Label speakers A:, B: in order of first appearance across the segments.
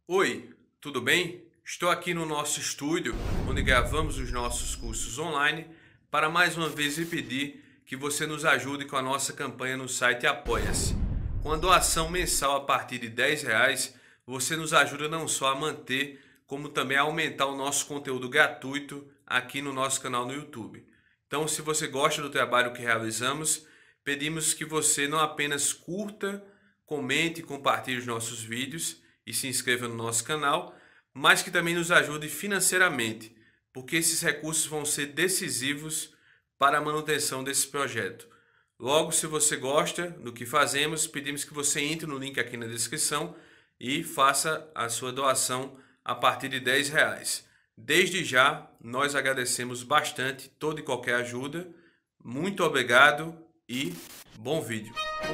A: Oi, tudo bem? Estou aqui no nosso estúdio, onde gravamos os nossos cursos online, para mais uma vez lhe pedir que você nos ajude com a nossa campanha no site Apoia-se. Com a doação mensal a partir de R$10, você nos ajuda não só a manter, como também a aumentar o nosso conteúdo gratuito aqui no nosso canal no YouTube. Então, se você gosta do trabalho que realizamos, pedimos que você não apenas curta, comente e compartilhe os nossos vídeos e se inscreva no nosso canal, mas que também nos ajude financeiramente, porque esses recursos vão ser decisivos para a manutenção desse projeto. Logo, se você gosta do que fazemos, pedimos que você entre no link aqui na descrição e faça a sua doação a partir de R$10. Desde já, nós agradecemos bastante toda e qualquer ajuda. Muito obrigado e bom vídeo.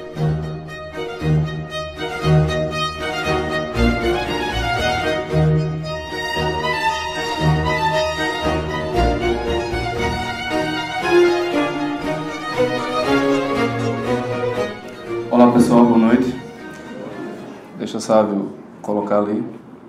B: Olá pessoal, boa noite. Deixa o Sávio colocar ali.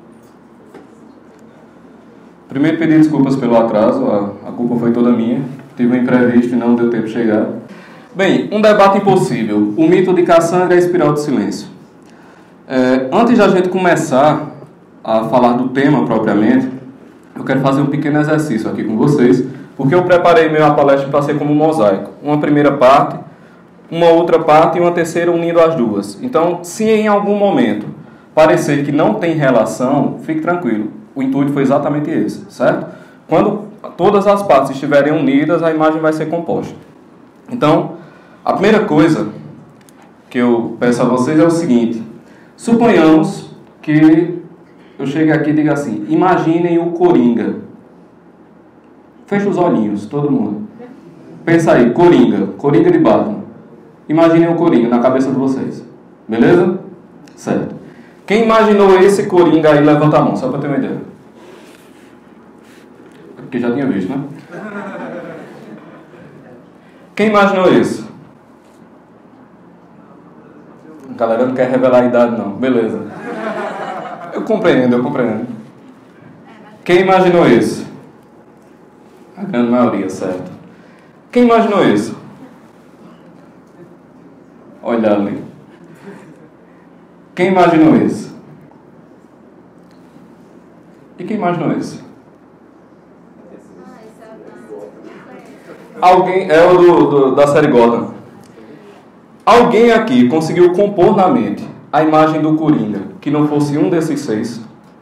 B: Primeiro, pedir desculpas pelo atraso, a culpa foi toda minha. Tive um imprevisto e não deu tempo de chegar. Bem, um debate impossível. O mito de Cassandra e a espiral do silêncio. Antes de a gente começar a falar do tema propriamente, eu quero fazer um pequeno exercício aqui com vocês, porque eu preparei minha palestra para ser como um mosaico. Uma primeira parte, uma outra parte e uma terceira unindo as duas. Então, se em algum momento parecer que não tem relação, fique tranquilo. O intuito foi exatamente esse, certo? Quando todas as partes estiverem unidas, a imagem vai ser composta. Então, a primeira coisa que eu peço a vocês é o seguinte. Suponhamos que eu chegue aqui e diga assim, imaginem o Coringa. Fecha os olhinhos, todo mundo. Pensa aí, Coringa de Batman. Imaginem o Coringa na cabeça de vocês. Beleza? Certo. Quem imaginou esse Coringa aí, levanta a mão, só para ter uma ideia. Porque já tinha visto, né? Quem imaginou isso? A galera não quer revelar a idade, não. Beleza. Eu compreendo. Quem imaginou isso? A grande maioria, certo. Quem imaginou isso? Olha ali. Quem imaginou isso? E quem imaginou isso? Alguém, é o da série Gotham. Alguém aqui conseguiu compor na mente a imagem do Coringa que não fosse um desses seis?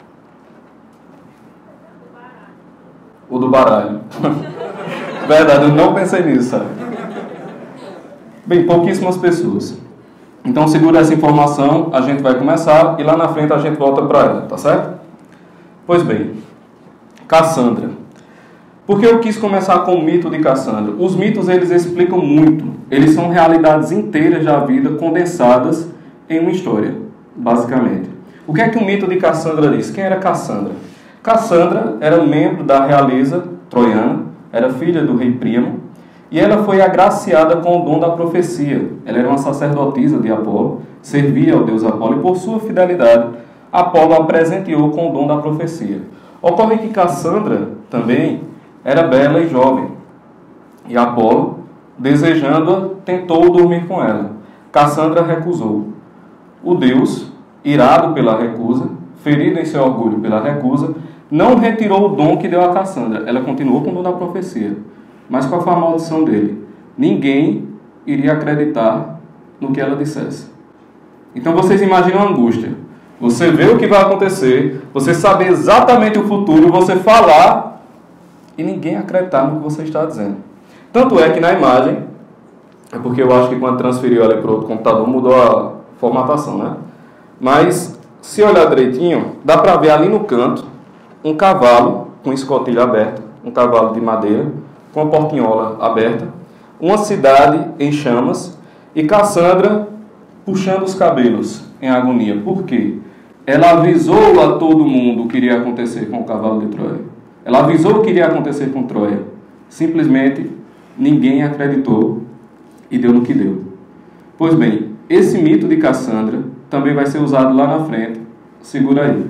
B: O do baralho. Verdade, eu não pensei nisso, sabe? Bem, pouquíssimas pessoas. Então segura essa informação, a gente vai começar e lá na frente a gente volta para ela, tá certo? Pois bem, Cassandra. Por que eu quis começar com o mito de Cassandra? Os mitos, eles explicam muito. Eles são realidades inteiras da vida condensadas em uma história, basicamente. O que é que o mito de Cassandra diz? Quem era Cassandra? Cassandra era membro da realeza troiana, era filha do rei Príamo, e ela foi agraciada com o dom da profecia. Ela era uma sacerdotisa de Apolo, servia ao deus Apolo, e por sua fidelidade, Apolo a presenteou com o dom da profecia. Ocorre que Cassandra também era bela e jovem, e Apolo, desejando-a, tentou dormir com ela. Cassandra recusou. O deus, irado pela recusa, ferido em seu orgulho pela recusa, não retirou o dom que deu a Cassandra. Ela continuou com o dom da profecia. Mas qual foi a maldição dele? Ninguém iria acreditar no que ela dissesse. Então vocês imaginam a angústia. Você vê o que vai acontecer, você saber exatamente o futuro, você falar e ninguém acreditar no que você está dizendo. Tanto é que na imagem, é porque eu acho que quando transferiu ela para outro computador mudou a formatação, né? Mas se olhar direitinho, dá para ver ali no canto um cavalo com escotilha aberta, um cavalo de madeira, com a portinhola aberta, uma cidade em chamas e Cassandra puxando os cabelos em agonia. Por quê? Ela avisou a todo mundo o que iria acontecer com o cavalo de Troia. Ela avisou o que iria acontecer com Troia. Simplesmente ninguém acreditou e deu no que deu. Pois bem, esse mito de Cassandra também vai ser usado lá na frente. Segura aí.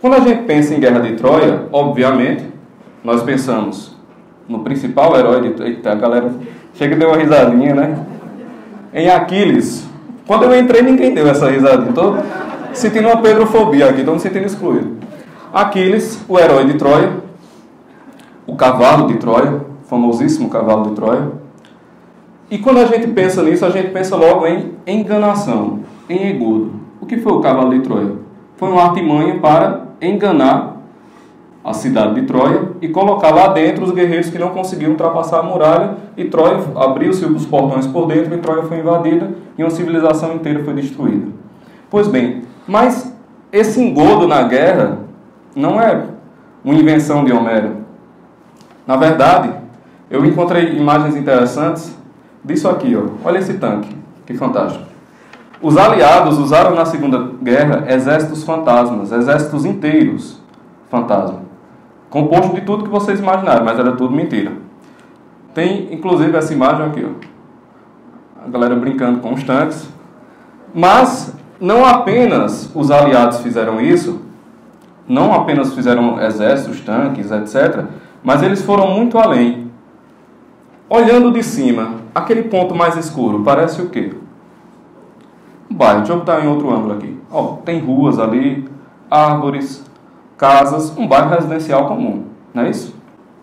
B: Quando a gente pensa em Guerra de Troia, obviamente, nós pensamos no principal herói de Troia. Eita, a galera chega e deu uma risadinha, né? Em Aquiles. Quando eu entrei, ninguém deu essa risadinha. Estou sentindo uma pedrofobia aqui, estou me sentindo excluído. Aquiles, o herói de Troia, o cavalo de Troia, o famosíssimo cavalo de Troia. E quando a gente pensa nisso, a gente pensa logo em enganação, em engodo. O que foi o cavalo de Troia? Foi uma artimanha para enganar a cidade de Troia e colocar lá dentro os guerreiros que não conseguiam ultrapassar a muralha, e Troia abriu-se os portões por dentro e Troia foi invadida e uma civilização inteira foi destruída. Pois bem, mas esse engodo na guerra não é uma invenção de Homero. Na verdade, eu encontrei imagens interessantes disso aqui, ó. Olha esse tanque, que fantástico. Os aliados usaram na Segunda Guerra exércitos fantasmas, exércitos inteiros fantasma, composto de tudo que vocês imaginaram, mas era tudo mentira. Tem inclusive essa imagem aqui, ó. A galera brincando com os tanques. Mas não apenas os aliados fizeram isso, não apenas fizeram exércitos, tanques, etc., mas eles foram muito além. Olhando de cima, aquele ponto mais escuro parece o quê? Um bairro. Deixa eu botar em outro ângulo aqui. Ó, tem ruas ali, árvores, casas, um bairro residencial comum, não é isso?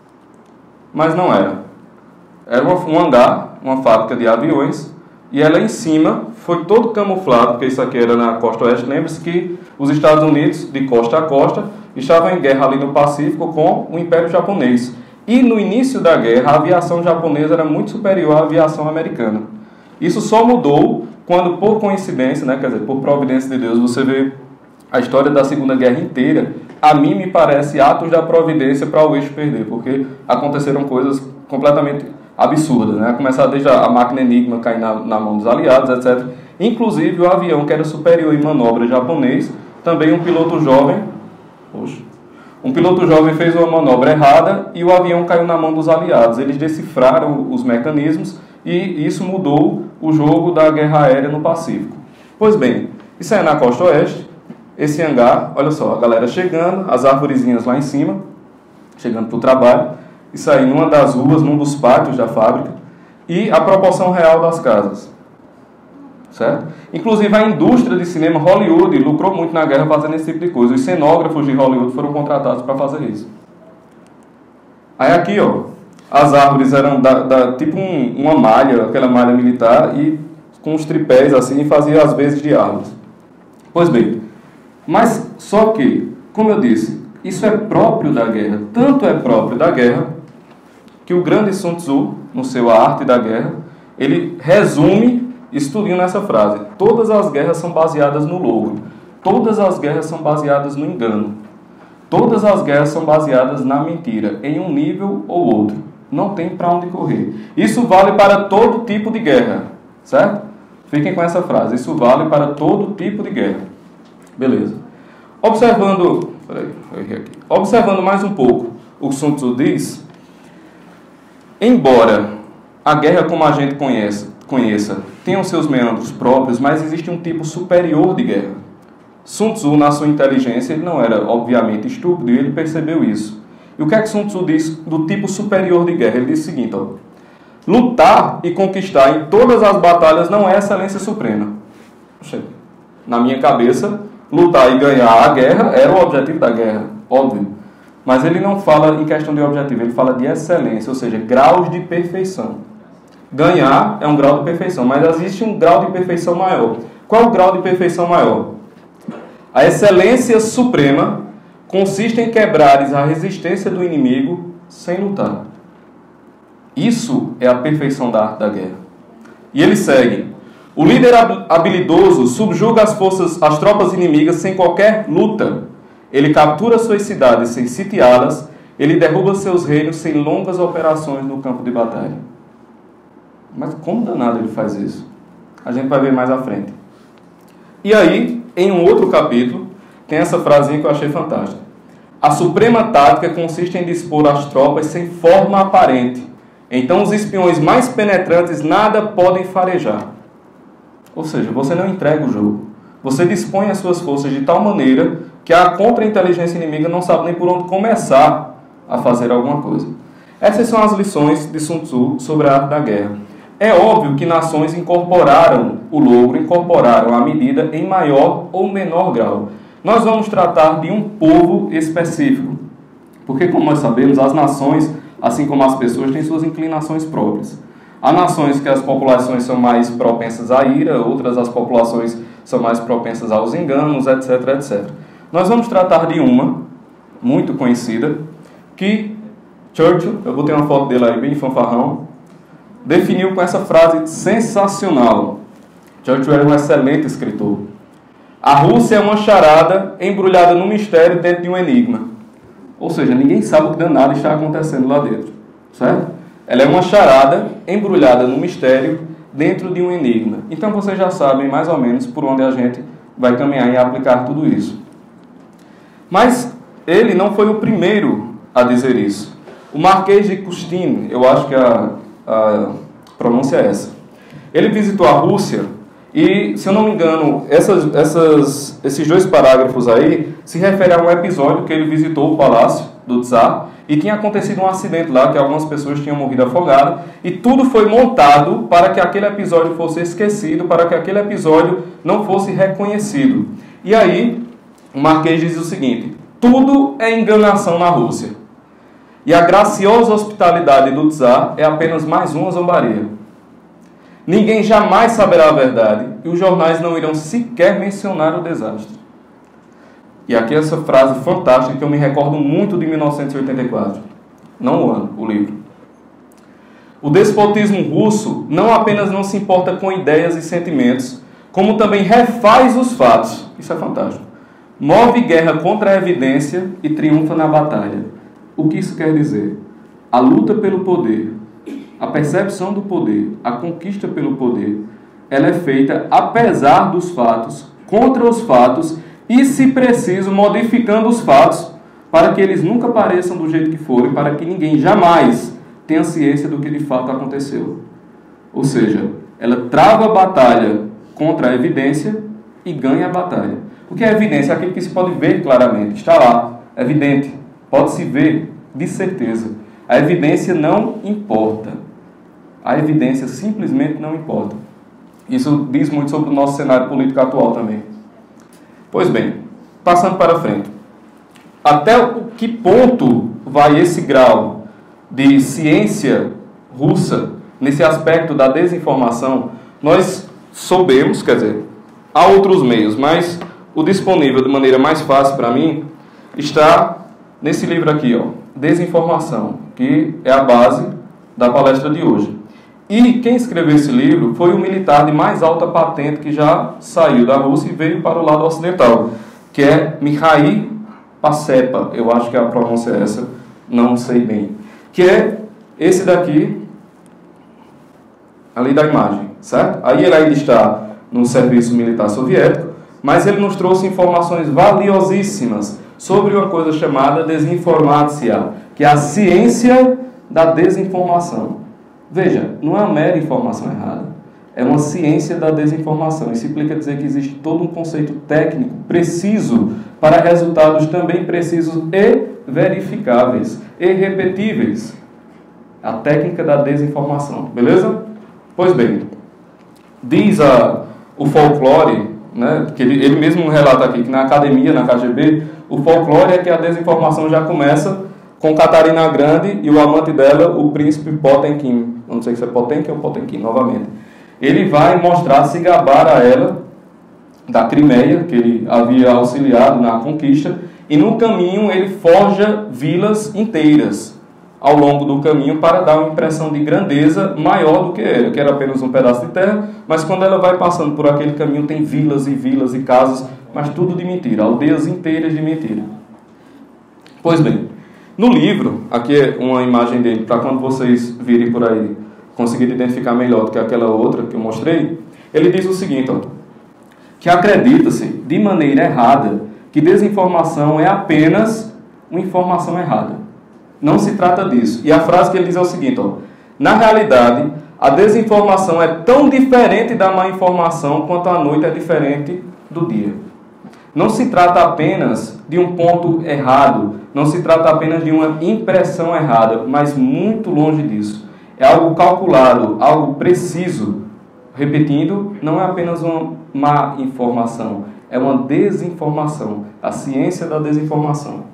B: Mas não era. Era um hangar, uma fábrica de aviões, e ela em cima foi todo camuflado, porque isso aqui era na costa oeste. Lembre-se que os Estados Unidos, de costa a costa, estavam em guerra ali no Pacífico com o Império Japonês. E no início da guerra, a aviação japonesa era muito superior à aviação americana. Isso só mudou quando, por coincidência, né, quer dizer, por providência de Deus, você vê a história da Segunda Guerra inteira. A mim me parece atos da providência para o eixo perder, porque aconteceram coisas completamente absurdas, né? Começar desde a máquina Enigma cair na mão dos aliados, etc. Inclusive o avião que era superior em manobra japonês, também um piloto jovem fez uma manobra errada e o avião caiu na mão dos aliados. Eles decifraram os mecanismos e isso mudou o jogo da guerra aérea no Pacífico. Pois bem, isso é na costa oeste. Esse hangar, olha só, a galera chegando, as arvorezinhas lá em cima, chegando para o trabalho. Isso aí numa das ruas, num dos pátios da fábrica, e a proporção real das casas, certo? Inclusive a indústria de cinema Hollywood lucrou muito na guerra fazendo esse tipo de coisa. Os cenógrafos de Hollywood foram contratados para fazer isso. Aí aqui, ó, as árvores eram tipo uma malha, aquela malha militar, e com os tripés assim, fazia as vezes de árvores. Pois bem, mas só que, como eu disse, isso é próprio da guerra. Tanto é próprio da guerra que o grande Sun Tzu, no seu A Arte da Guerra, ele resume isso tudinho nessa frase: todas as guerras são baseadas no logro, todas as guerras são baseadas no engano, todas as guerras são baseadas na mentira, em um nível ou outro, não tem para onde correr. Isso vale para todo tipo de guerra, certo? Fiquem com essa frase: isso vale para todo tipo de guerra. Beleza. Observando mais um pouco o que Sun Tzu diz, embora a guerra como a gente conheça tenha os seus meandros próprios, mas existe um tipo superior de guerra. Sun Tzu, na sua inteligência, ele não era obviamente estúpido e ele percebeu isso. E o que é que Sun Tzu diz do tipo superior de guerra? Ele diz o seguinte: ó, lutar e conquistar em todas as batalhas não é excelência suprema. Na minha cabeça, lutar e ganhar a guerra era o objetivo da guerra, óbvio. Mas ele não fala em questão de objetivo, ele fala de excelência, ou seja, graus de perfeição. Ganhar é um grau de perfeição, mas existe um grau de perfeição maior. Qual é o grau de perfeição maior? A excelência suprema consiste em quebrares a resistência do inimigo sem lutar. Isso é a perfeição da arte da guerra. E ele segue: o líder habilidoso subjuga as tropas inimigas sem qualquer luta. Ele captura suas cidades sem sitiá-las. Ele derruba seus reinos sem longas operações no campo de batalha. Mas como danado ele faz isso? A gente vai ver mais à frente. E aí, em um outro capítulo, tem essa frasinha que eu achei fantástica: a suprema tática consiste em dispor as tropas sem forma aparente. Então os espiões mais penetrantes nada podem farejar. Ou seja, você não entrega o jogo. Você dispõe as suas forças de tal maneira que a contra-inteligência inimiga não sabe nem por onde começar a fazer alguma coisa. Essas são as lições de Sun Tzu sobre a arte da guerra. É óbvio que nações incorporaram o logro, incorporaram a medida em maior ou menor grau. Nós vamos tratar de um povo específico, porque, como nós sabemos, as nações, assim como as pessoas, têm suas inclinações próprias. Há nações que as populações são mais propensas à ira, outras as populações são mais propensas aos enganos, etc, etc. Nós vamos tratar de uma, muito conhecida, que Churchill, eu botei uma foto dele aí bem fanfarrão, definiu com essa frase sensacional. Churchill era um excelente escritor. A Rússia é uma charada embrulhada num mistério dentro de um enigma. Ou seja, ninguém sabe o que danado está acontecendo lá dentro. Certo? Ela é uma charada embrulhada num mistério dentro de um enigma. Então vocês já sabem mais ou menos por onde a gente vai caminhar e aplicar tudo isso. Mas ele não foi o primeiro a dizer isso. O Marquês de Custine, eu acho que a pronúncia é essa. Ele visitou a Rússia e, se eu não me engano, esses dois parágrafos aí se referem a um episódio que ele visitou o palácio do Tsar e tinha acontecido um acidente lá, que algumas pessoas tinham morrido afogadas, e tudo foi montado para que aquele episódio fosse esquecido, para que aquele episódio não fosse reconhecido. E aí, o Marquês diz o seguinte: tudo é enganação na Rússia. E a graciosa hospitalidade do Tsar é apenas mais uma zombaria. Ninguém jamais saberá a verdade e os jornais não irão sequer mencionar o desastre. E aqui essa frase fantástica que eu me recordo muito de 1984. Não o ano, o livro. O despotismo russo não apenas não se importa com ideias e sentimentos, como também refaz os fatos. Isso é fantástico. Move guerra contra a evidência e triunfa na batalha. O que isso quer dizer? A luta pelo poder, a percepção do poder, a conquista pelo poder, ela é feita apesar dos fatos, contra os fatos e, se preciso, modificando os fatos para que eles nunca pareçam do jeito que forem, para que ninguém jamais tenha ciência do que de fato aconteceu. Ou seja, ela trava a batalha contra a evidência e ganha a batalha. O que é evidência? É aquilo que se pode ver claramente, está lá, evidente, pode-se ver de certeza. A evidência não importa. A evidência simplesmente não importa. Isso diz muito sobre o nosso cenário político atual também. Pois bem, passando para frente. Até que ponto vai esse grau de ciência russa nesse aspecto da desinformação? Nós soubemos, quer dizer, há outros meios, mas o disponível de maneira mais fácil para mim está nesse livro aqui, ó, Desinformação, que é a base da palestra de hoje. E quem escreveu esse livro foi o militar de mais alta patente que já saiu da Rússia e veio para o lado ocidental, que é Mikhail Pacepa, eu acho que a pronúncia é essa, não sei bem, que é esse daqui, ali da imagem, certo? Aí ele ainda está no serviço militar soviético, mas ele nos trouxe informações valiosíssimas sobre uma coisa chamada desinformácia, que é a ciência da desinformação. Veja, não é uma mera informação errada, é uma ciência da desinformação. Isso implica dizer que existe todo um conceito técnico preciso para resultados também precisos e verificáveis, e repetíveis. A técnica da desinformação, beleza? Pois bem, diz o folclore, né, que ele mesmo relata aqui, que na academia, na KGB, o folclore é que a desinformação já começa com Catarina Grande e o amante dela, o príncipe Potemkin. Eu não sei se é Potemkin ou Potemkin, novamente. Ele vai mostrar, se gabar a ela da Crimeia, que ele havia auxiliado na conquista, e no caminho ele forja vilas inteiras ao longo do caminho para dar uma impressão de grandeza maior do que ele, que era apenas um pedaço de terra, mas quando ela vai passando por aquele caminho tem vilas e vilas e casas, mas tudo de mentira, aldeias inteiras de mentira. Pois bem, no livro, aqui é uma imagem dele, para quando vocês virem por aí, conseguirem identificar melhor do que aquela outra que eu mostrei, ele diz o seguinte, ó, que acredita-se, de maneira errada, que desinformação é apenas uma informação errada. Não se trata disso. E a frase que ele diz é o seguinte, ó, na realidade, a desinformação é tão diferente da má informação quanto a noite é diferente do dia. Não se trata apenas de um ponto errado, não se trata apenas de uma impressão errada, mas muito longe disso. É algo calculado, algo preciso. Repetindo, não é apenas uma má informação, é uma desinformação, a ciência da desinformação.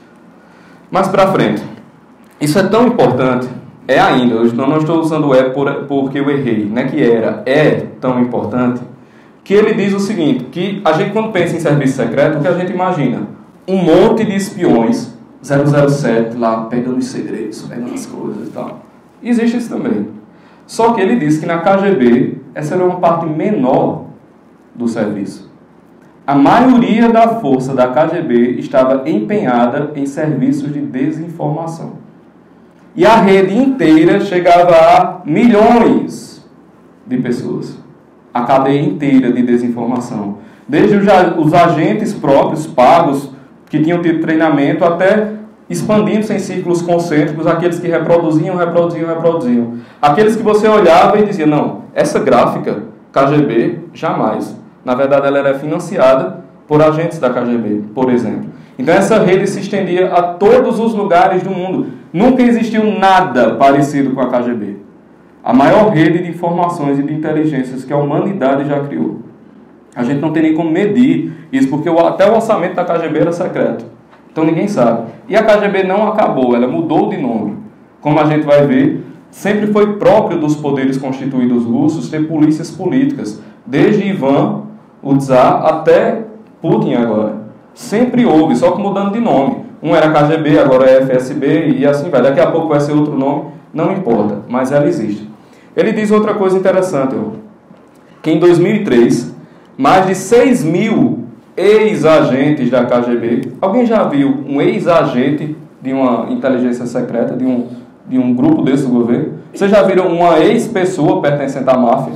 B: Mais para frente, isso é tão importante, ainda, eu não estou usando porque eu errei, não é que é tão importante, que ele diz o seguinte, que a gente quando pensa em serviço secreto, o que a gente imagina? Um monte de espiões, 007 lá, pegando os segredos, pegando as coisas e tal. Existe isso também. Só que ele diz que na KGB, essa era uma parte menor do serviço. A maioria da força da KGB estava empenhada em serviços de desinformação. E a rede inteira chegava a milhões de pessoas. A cadeia inteira de desinformação. Desde os agentes próprios, pagos, que tinham tido treinamento, até expandindo-se em círculos concêntricos, aqueles que reproduziam. Aqueles que você olhava e dizia, não, essa gráfica, KGB, jamais. Na verdade, ela era financiada por agentes da KGB, por exemplo. Então, essa rede se estendia a todos os lugares do mundo. Nunca existiu nada parecido com a KGB. A maior rede de informações e de inteligências que a humanidade já criou. A gente não tem nem como medir isso, porque até o orçamento da KGB era secreto. Então ninguém sabe. E a KGB não acabou, ela mudou de nome. Como a gente vai ver, sempre foi próprio dos poderes constituídos russos ter polícias políticas. Desde Ivan, o Tsar, até Putin agora. Sempre houve, só que mudando de nome. Um era KGB, agora é FSB e assim vai. Daqui a pouco vai ser outro nome, não importa, mas ela existe. Ele diz outra coisa interessante, que em 2003, mais de 6 mil ex-agentes da KGB, alguém já viu um ex-agente de uma inteligência secreta, de um grupo desse do governo? Vocês já viram uma ex-pessoa pertencente à máfia?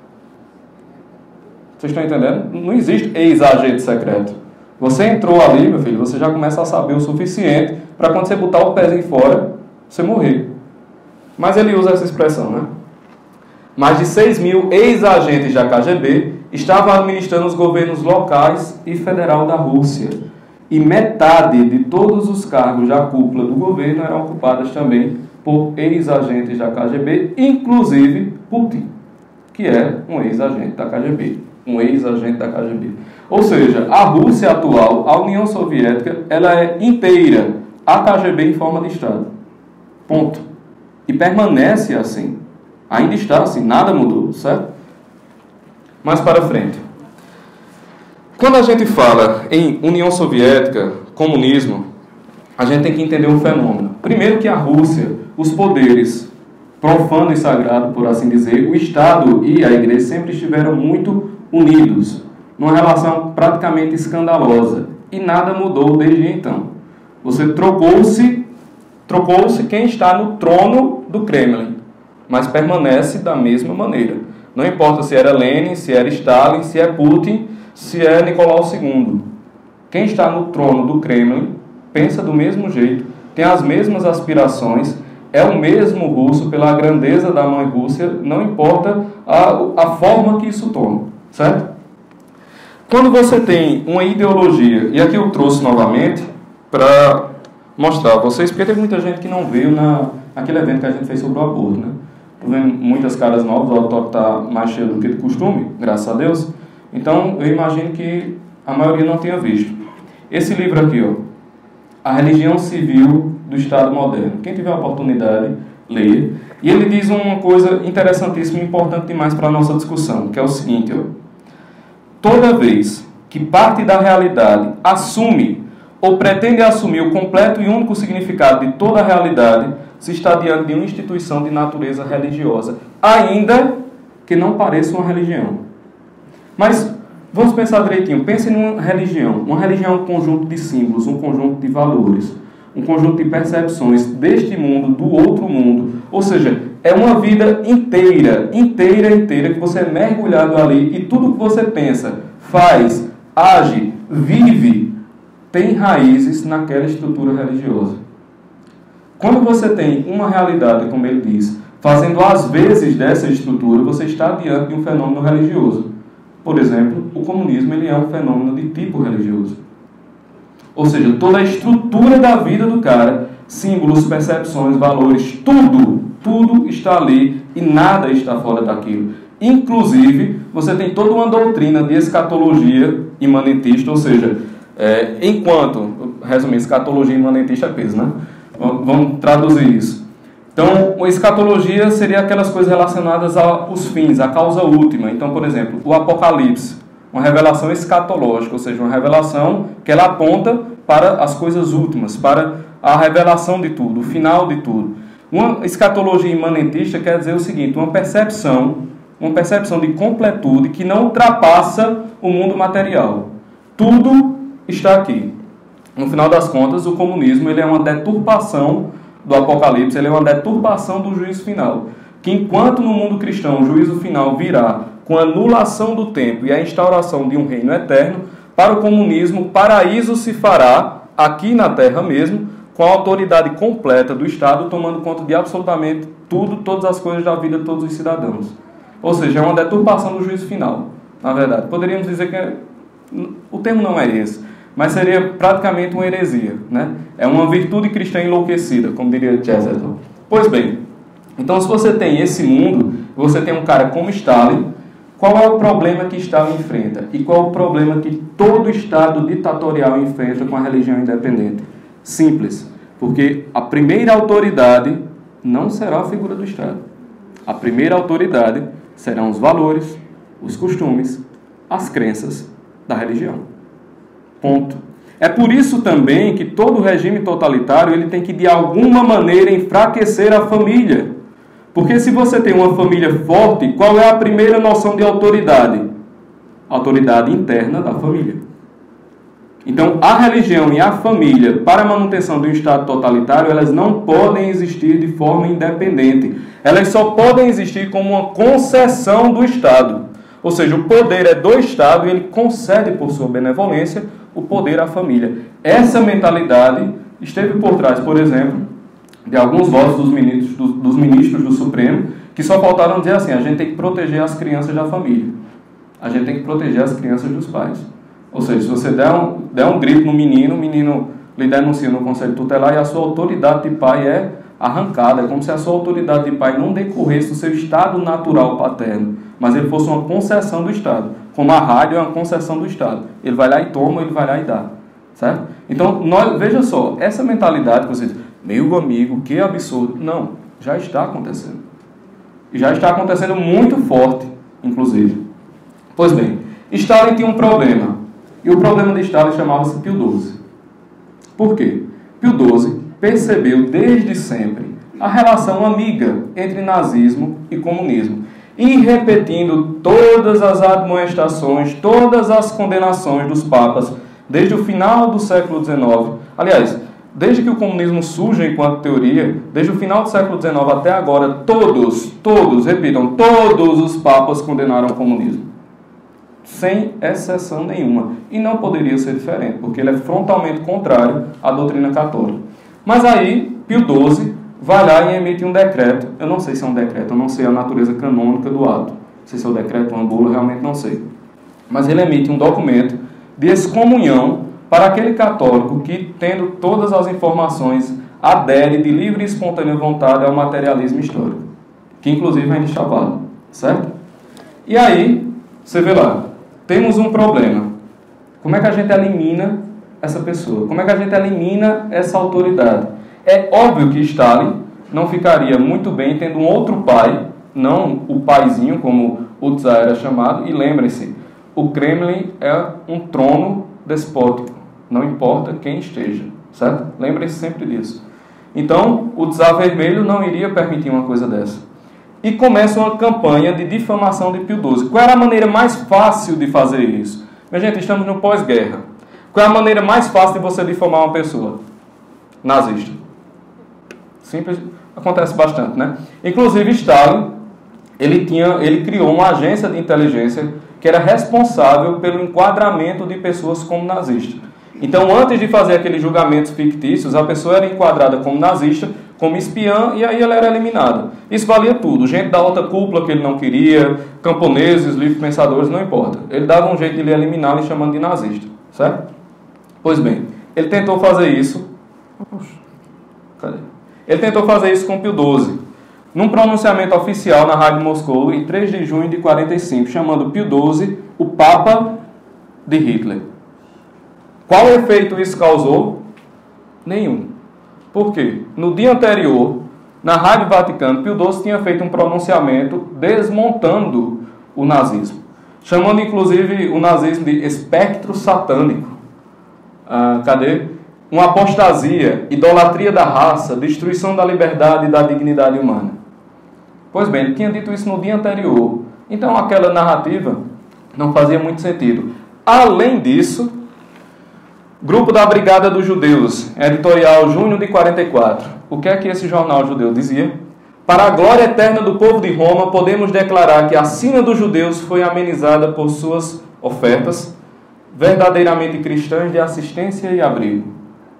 B: Vocês estão entendendo? Não existe ex-agente secreto. Você entrou ali, meu filho, você já começa a saber o suficiente para quando você botar o pezinho fora, você morrer. Mas ele usa essa expressão, né? Mais de 6 mil ex-agentes da KGB estavam administrando os governos locais e federal da Rússia. E metade de todos os cargos da cúpula do governo eram ocupadas também por ex-agentes da KGB, inclusive Putin, que é um ex-agente da KGB. Um ex-agente da KGB. Ou seja, a Rússia atual, a União Soviética, ela é inteira a KGB em forma de Estado. Ponto. E permanece assim. Ainda está assim, nada mudou, certo? Mais para frente. Quando a gente fala em União Soviética, comunismo, a gente tem que entender um fenômeno. Primeiro que a Rússia, os poderes profano e sagrado, por assim dizer, o Estado e a Igreja sempre estiveram muito unidos, numa relação praticamente escandalosa. E nada mudou desde então. Você trocou-se quem está no trono do Kremlin, mas permanece da mesma maneira. Não importa se era Lenin, se era Stalin, se é Putin, se é Nicolau II. Quem está no trono do Kremlin pensa do mesmo jeito, tem as mesmas aspirações, é o mesmo russo pela grandeza da mãe Rússia, não importa a forma que isso toma, certo? Quando você tem uma ideologia, e aqui eu trouxe novamente para mostrar a vocês, porque tem muita gente que não veio naquele evento que a gente fez sobre o aborto, né? Estou vendo muitas caras novas, o auditório está mais cheio do que de costume, graças a Deus. Então, eu imagino que a maioria não tenha visto. Esse livro aqui, ó, A Religião Civil do Estado Moderno. Quem tiver a oportunidade, leia. E ele diz uma coisa interessantíssima e importante demais para a nossa discussão, que é o seguinte, ó. Toda vez que parte da realidade assume ou pretende assumir o completo e único significado de toda a realidade, se está diante de uma instituição de natureza religiosa, ainda que não pareça uma religião. Mas vamos pensar direitinho. Pense numa religião. Uma religião é um conjunto de símbolos, um conjunto de valores, um conjunto de percepções deste mundo, do outro mundo. Ou seja, é uma vida inteira que você é mergulhado ali e tudo que você pensa, faz, age, vive, tem raízes naquela estrutura religiosa. Quando você tem uma realidade, como ele diz, fazendo às vezes dessa estrutura, você está diante de um fenômeno religioso. Por exemplo, o comunismo ele é um fenômeno de tipo religioso. Ou seja, toda a estrutura da vida do cara, símbolos, percepções, valores, tudo está ali e nada está fora daquilo. Inclusive, você tem toda uma doutrina de escatologia imanentista, ou seja, resumindo, escatologia imanentista é peso, né? Vamos traduzir isso. Então, a escatologia seria aquelas coisas relacionadas aos fins, à causa última. Então, por exemplo, o Apocalipse, uma revelação escatológica, ou seja, uma revelação que ela aponta para as coisas últimas, para a revelação de tudo, o final de tudo. Uma escatologia imanentista quer dizer o seguinte, uma percepção de completude que não ultrapassa o mundo material. Tudo está aqui. No final das contas, o comunismo ele é uma deturpação do Apocalipse, ele é uma deturpação do juízo final. Que enquanto no mundo cristão o juízo final virá com a anulação do tempo e a instauração de um reino eterno, para o comunismo o paraíso se fará aqui na Terra mesmo, com a autoridade completa do Estado, tomando conta de absolutamente tudo, todas as coisas da vida de todos os cidadãos. Ou seja, é uma deturpação do juízo final, na verdade. Poderíamos dizer que o termo não é esse, mas seria praticamente uma heresia, né? É uma virtude cristã enlouquecida, como diria Chesterton. Pois bem, então se você tem esse mundo, você tem um cara como Stalin, qual é o problema que Stalin enfrenta? E qual é o problema que todo Estado ditatorial enfrenta com a religião independente? Simples, porque a primeira autoridade não será a figura do Estado. A primeira autoridade serão os valores, os costumes, as crenças da religião. Ponto. É por isso também que todo regime totalitário ele tem que, de alguma maneira, enfraquecer a família. Porque se você tem uma família forte, qual é a primeira noção de autoridade? A autoridade interna da família. Então, a religião e a família, para a manutenção de um Estado totalitário, elas não podem existir de forma independente. Elas só podem existir como uma concessão do Estado. Ou seja, o poder é do Estado e ele concede, por sua benevolência, o poder à família. Essa mentalidade esteve por trás, por exemplo, de alguns votos dos ministros do Supremo, que só faltaram dizer assim, a gente tem que proteger as crianças da família. A gente tem que proteger as crianças dos pais. Ou seja, se você der um grito no menino, o menino lhe denuncia no conselho tutelar e a sua autoridade de pai é arrancada. É como se a sua autoridade de pai não decorresse do seu estado natural paterno, mas ele fosse uma concessão do Estado. Como a rádio é uma concessão do Estado. Ele vai lá e toma, ele vai lá e dá. Certo? Então, veja só, essa mentalidade que você diz, meu amigo, que absurdo. Não, já está acontecendo. E já está acontecendo muito forte, inclusive. Pois bem, Stalin tinha um problema. E o problema de Stalin chamava-se Pio XII. Por quê? Pio XII percebeu desde sempre a relação amiga entre nazismo e comunismo. E repetindo todas as admoestações, todas as condenações dos papas, desde o final do século XIX. Aliás, desde que o comunismo surge enquanto teoria, desde o final do século XIX até agora, todos os papas condenaram o comunismo. Sem exceção nenhuma. E não poderia ser diferente, porque ele é frontalmente contrário à doutrina católica. Mas aí, Pio XII vai lá e emite um decreto. Eu não sei se é um decreto, eu não sei a natureza canônica do ato. Não sei se é um decreto ou uma bula, realmente não sei. Mas ele emite um documento de excomunhão para aquele católico que, tendo todas as informações, adere de livre e espontânea vontade ao materialismo histórico, que inclusive ainda está válido, certo? E aí, você vê lá, temos um problema. Como é que a gente elimina essa pessoa? Como é que a gente elimina essa autoridade? É óbvio que Stalin não ficaria muito bem tendo um outro pai, não o paizinho, como o Tsar era chamado, e lembrem-se, o Kremlin é um trono despótico, não importa quem esteja, certo? Lembrem-se sempre disso. Então, o Tsar Vermelho não iria permitir uma coisa dessa. E começa uma campanha de difamação de Pio XII. Qual era a maneira mais fácil de fazer isso? Minha gente, estamos no pós-guerra. Qual é a maneira mais fácil de você difamar uma pessoa? Nazista. Simples, acontece bastante, né? Inclusive, Stalin, ele criou uma agência de inteligência que era responsável pelo enquadramento de pessoas como nazistas. Então, antes de fazer aqueles julgamentos fictícios, a pessoa era enquadrada como nazista, como espiã, e aí ela era eliminada. Isso valia tudo. Gente da alta cúpula que ele não queria, camponeses, livres pensadores, não importa. Ele dava um jeito de lhe eliminar, lhe chamando de nazista. Certo? Pois bem, ele tentou fazer isso... Cadê? Ele tentou fazer isso com Pio XII, num pronunciamento oficial na Rádio Moscou, em 3 de junho de 45, chamando Pio XII o Papa de Hitler. Qual efeito isso causou? Nenhum. Por quê? No dia anterior, na Rádio Vaticano, Pio XII tinha feito um pronunciamento desmontando o nazismo, chamando inclusive o nazismo de espectro satânico. Cadê? Uma apostasia, idolatria da raça, destruição da liberdade e da dignidade humana. Pois bem, ele tinha dito isso no dia anterior. Então aquela narrativa não fazia muito sentido. Além disso, Grupo da Brigada dos Judeus, editorial junho de 44. O que é que esse jornal judeu dizia? Para a glória eterna do povo de Roma, podemos declarar que a sina dos judeus foi amenizada por suas ofertas, verdadeiramente cristãs de assistência e abrigo.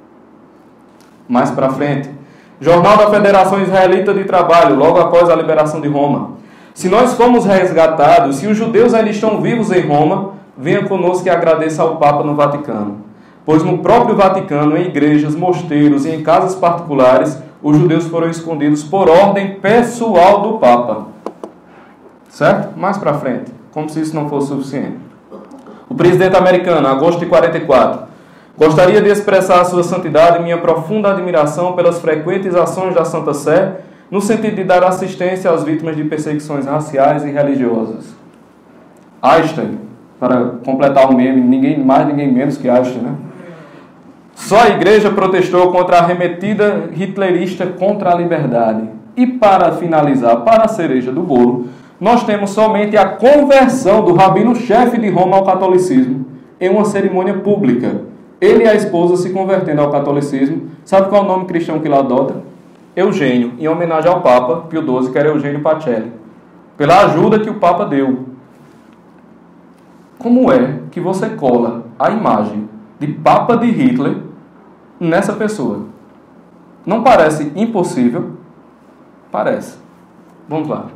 B: Mais para frente, Jornal da Federação Israelita de Trabalho, logo após a liberação de Roma. Se nós fomos resgatados, se os judeus ainda estão vivos em Roma, venha conosco e agradeça ao Papa no Vaticano. Pois no próprio Vaticano, em igrejas, mosteiros e em casas particulares, os judeus foram escondidos por ordem pessoal do Papa. Certo? Mais para frente, como se isso não fosse suficiente. O presidente americano, agosto de 44. Gostaria de expressar a sua santidade e minha profunda admiração pelas frequentes ações da Santa Sé, no sentido de dar assistência às vítimas de perseguições raciais e religiosas. Einstein, para completar o meme, ninguém mais, ninguém menos que Einstein, né? Só a igreja protestou contra a arremetida hitlerista contra a liberdade. E para finalizar, para a cereja do bolo, nós temos somente a conversão do rabino-chefe de Roma ao catolicismo em uma cerimônia pública. Ele e a esposa se convertendo ao catolicismo. Sabe qual é o nome cristão que ele adota? Eugênio, em homenagem ao Papa Pio XII, que era Eugênio Pacelli, pela ajuda que o Papa deu. Como é que você cola a imagem de Papa de Hitler nessa pessoa? Não parece impossível? Parece. Vamos lá.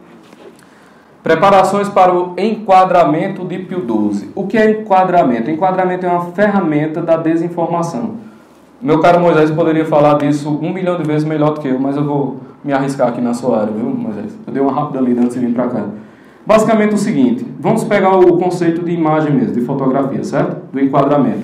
B: Preparações para o enquadramento de Pio XII. O que é enquadramento? Enquadramento é uma ferramenta da desinformação. Meu caro Moisés poderia falar disso 1 milhão de vezes melhor do que eu, mas eu vou me arriscar aqui na sua área, viu, Moisés? Eu dei uma rápida lida antes de vir para cá. Basicamente o seguinte, vamos pegar o conceito de imagem mesmo, de fotografia, certo? Do enquadramento.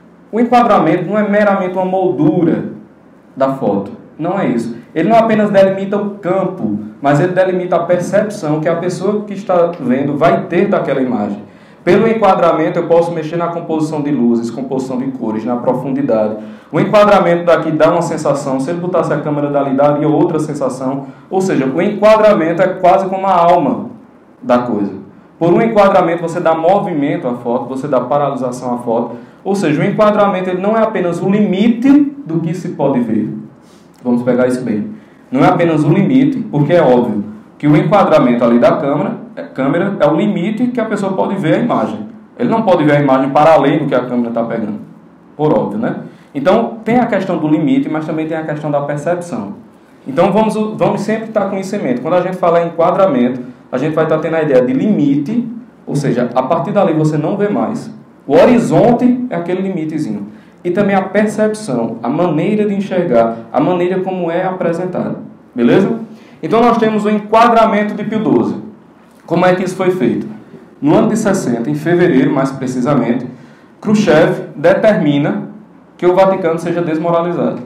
B: O enquadramento não é meramente uma moldura da foto, não é isso. Ele não apenas delimita o campo, mas ele delimita a percepção que a pessoa que está vendo vai ter daquela imagem. Pelo enquadramento eu posso mexer na composição de luzes, composição de cores, na profundidade. O enquadramento daqui dá uma sensação, se ele botasse a câmera dali daria outra sensação. Ou seja, o enquadramento é quase como a alma da coisa. Por um enquadramento você dá movimento à foto, você dá paralisação à foto. Ou seja, o enquadramento ele não é apenas o limite do que se pode ver. Vamos pegar isso bem. Não é apenas o limite, porque é óbvio que o enquadramento ali da câmera é o limite que a pessoa pode ver a imagem. Ele não pode ver a imagem para além do que a câmera está pegando. Por óbvio, né? Então, tem a questão do limite, mas também tem a questão da percepção. Então, vamos sempre estar com isso em mente. Quando a gente fala em enquadramento, a gente vai estar tendo a ideia de limite, ou seja, a partir dali você não vê mais. O horizonte é aquele limitezinho. E também a percepção, a maneira de enxergar, a maneira como é apresentado. Beleza? Então nós temos o enquadramento de Pio XII. Como é que isso foi feito? No ano de 60, em fevereiro mais precisamente, Khrushchev determina que o Vaticano seja desmoralizado.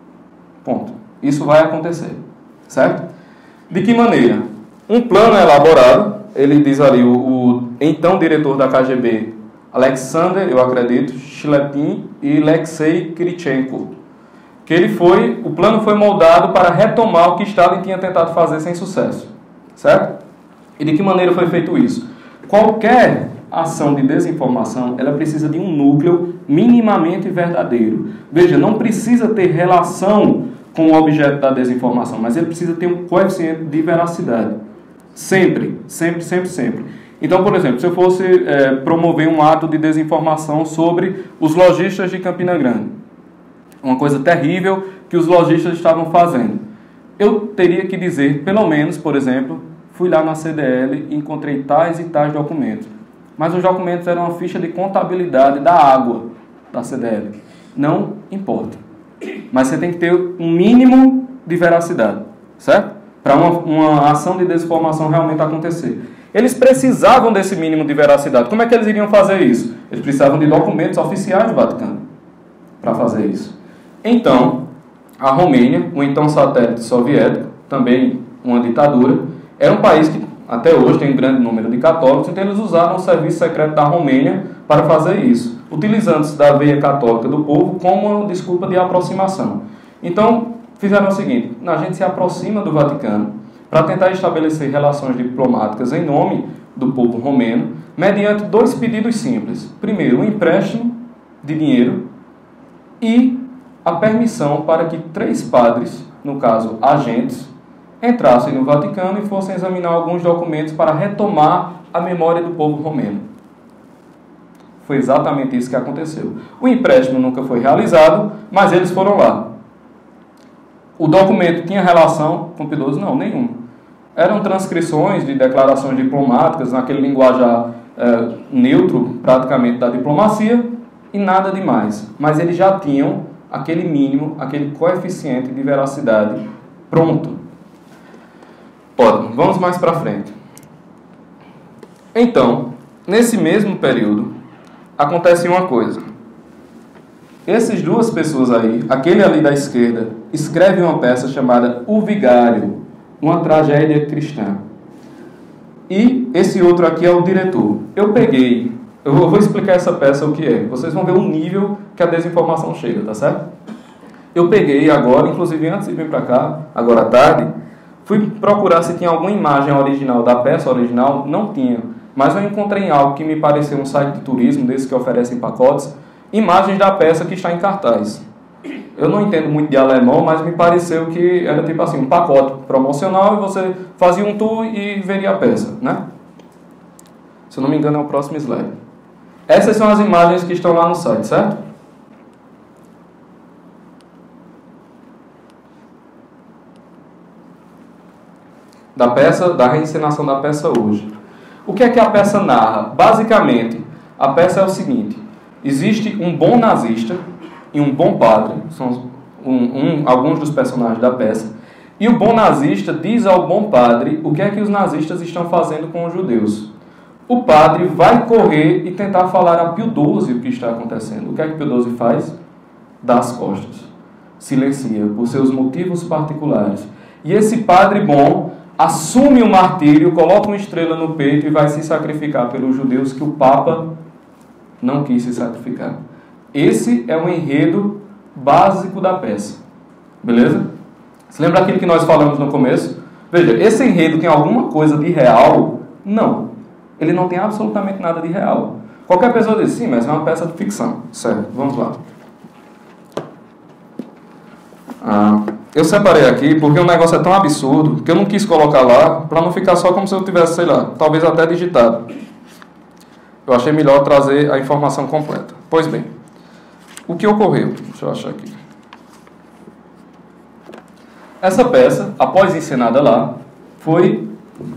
B: Ponto. Isso vai acontecer. Certo? De que maneira? Um plano é elaborado, ele diz ali, o então diretor da KGB, Alexander, eu acredito, Shlepin e Alexei Kirichenko, que o plano foi moldado para retomar o que Stalin tinha tentado fazer sem sucesso, certo? E de que maneira foi feito isso? Qualquer ação de desinformação, ela precisa de um núcleo minimamente verdadeiro. Veja, não precisa ter relação com o objeto da desinformação, mas ele precisa ter um coeficiente de veracidade. Sempre, sempre, sempre, sempre. Então, por exemplo, se eu fosse promover um ato de desinformação sobre os lojistas de Campina Grande, uma coisa terrível que os lojistas estavam fazendo. Eu teria que dizer, pelo menos, por exemplo, fui lá na CDL e encontrei tais e tais documentos. Mas os documentos eram uma ficha de contabilidade da água da CDL. Não importa. Mas você tem que ter um mínimo de veracidade, certo? Para uma ação de desinformação realmente acontecer. Eles precisavam desse mínimo de veracidade. Como é que eles iriam fazer isso? Eles precisavam de documentos oficiais do Vaticano para fazer isso. Então, a Romênia, o então satélite soviético, também uma ditadura, era um país que até hoje tem um grande número de católicos, então eles usaram o serviço secreto da Romênia para fazer isso, utilizando-se da veia católica do povo como uma desculpa de aproximação. Então, fizeram o seguinte: a gente se aproxima do Vaticano para tentar estabelecer relações diplomáticas em nome do povo romeno, mediante dois pedidos simples. Primeiro, um empréstimo de dinheiro e a permissão para que 3 padres, no caso agentes, entrassem no Vaticano e fossem examinar alguns documentos para retomar a memória do povo romeno. Foi exatamente isso que aconteceu. O empréstimo nunca foi realizado, mas eles foram lá. O documento tinha relação com Pio XII? Não, nenhum. Eram transcrições de declarações diplomáticas, naquele linguajar neutro, praticamente, da diplomacia, e nada demais. Mas eles já tinham aquele mínimo, aquele coeficiente de veracidade pronto. Ótimo, vamos mais para frente. Então, nesse mesmo período, acontece uma coisa. Essas duas pessoas aí, aquele ali da esquerda, escreve uma peça chamada O Vigário, uma tragédia cristã. E esse outro aqui é o diretor. Eu vou explicar essa peça o que é. Vocês vão ver o nível que a desinformação chega, tá certo? Eu peguei agora, inclusive antes de vir para cá, agora à tarde, fui procurar se tinha alguma imagem original da peça original, não tinha. Mas eu encontrei em algo que me pareceu um site de turismo, desses que oferecem pacotes, imagens da peça que está em cartaz. Eu não entendo muito de alemão, mas me pareceu que era tipo assim, um pacote promocional e você fazia um tour e veria a peça, né? Se eu não me engano é o próximo slide. Essas são as imagens que estão lá no site, certo? Da peça, da reencenação da peça hoje. O que é que a peça narra? Basicamente, a peça é o seguinte: existe um bom nazista e um bom padre, são alguns dos personagens da peça, e o bom nazista diz ao bom padre o que é que os nazistas estão fazendo com os judeus. O padre vai correr e tentar falar a Pio XII o que está acontecendo. O que é que Pio XII faz? Dá as costas. Silencia, por seus motivos particulares. E esse padre bom assume o martírio, coloca uma estrela no peito e vai se sacrificar pelos judeus que o Papa não quis se sacrificar. Esse é o enredo básico da peça. Beleza? Você lembra aquilo que nós falamos no começo? Veja, esse enredo tem alguma coisa de real? Não. Ele não tem absolutamente nada de real. Qualquer pessoa diz, sim, mas é uma peça de ficção. Certo, vamos lá. Eu separei aqui porque o negócio é tão absurdo que eu não quis colocar lá para não ficar só como se eu tivesse, sei lá, talvez até digitado. Eu achei melhor trazer a informação completa. Pois bem, o que ocorreu? Deixa eu achar aqui. Essa peça, após encenada lá, foi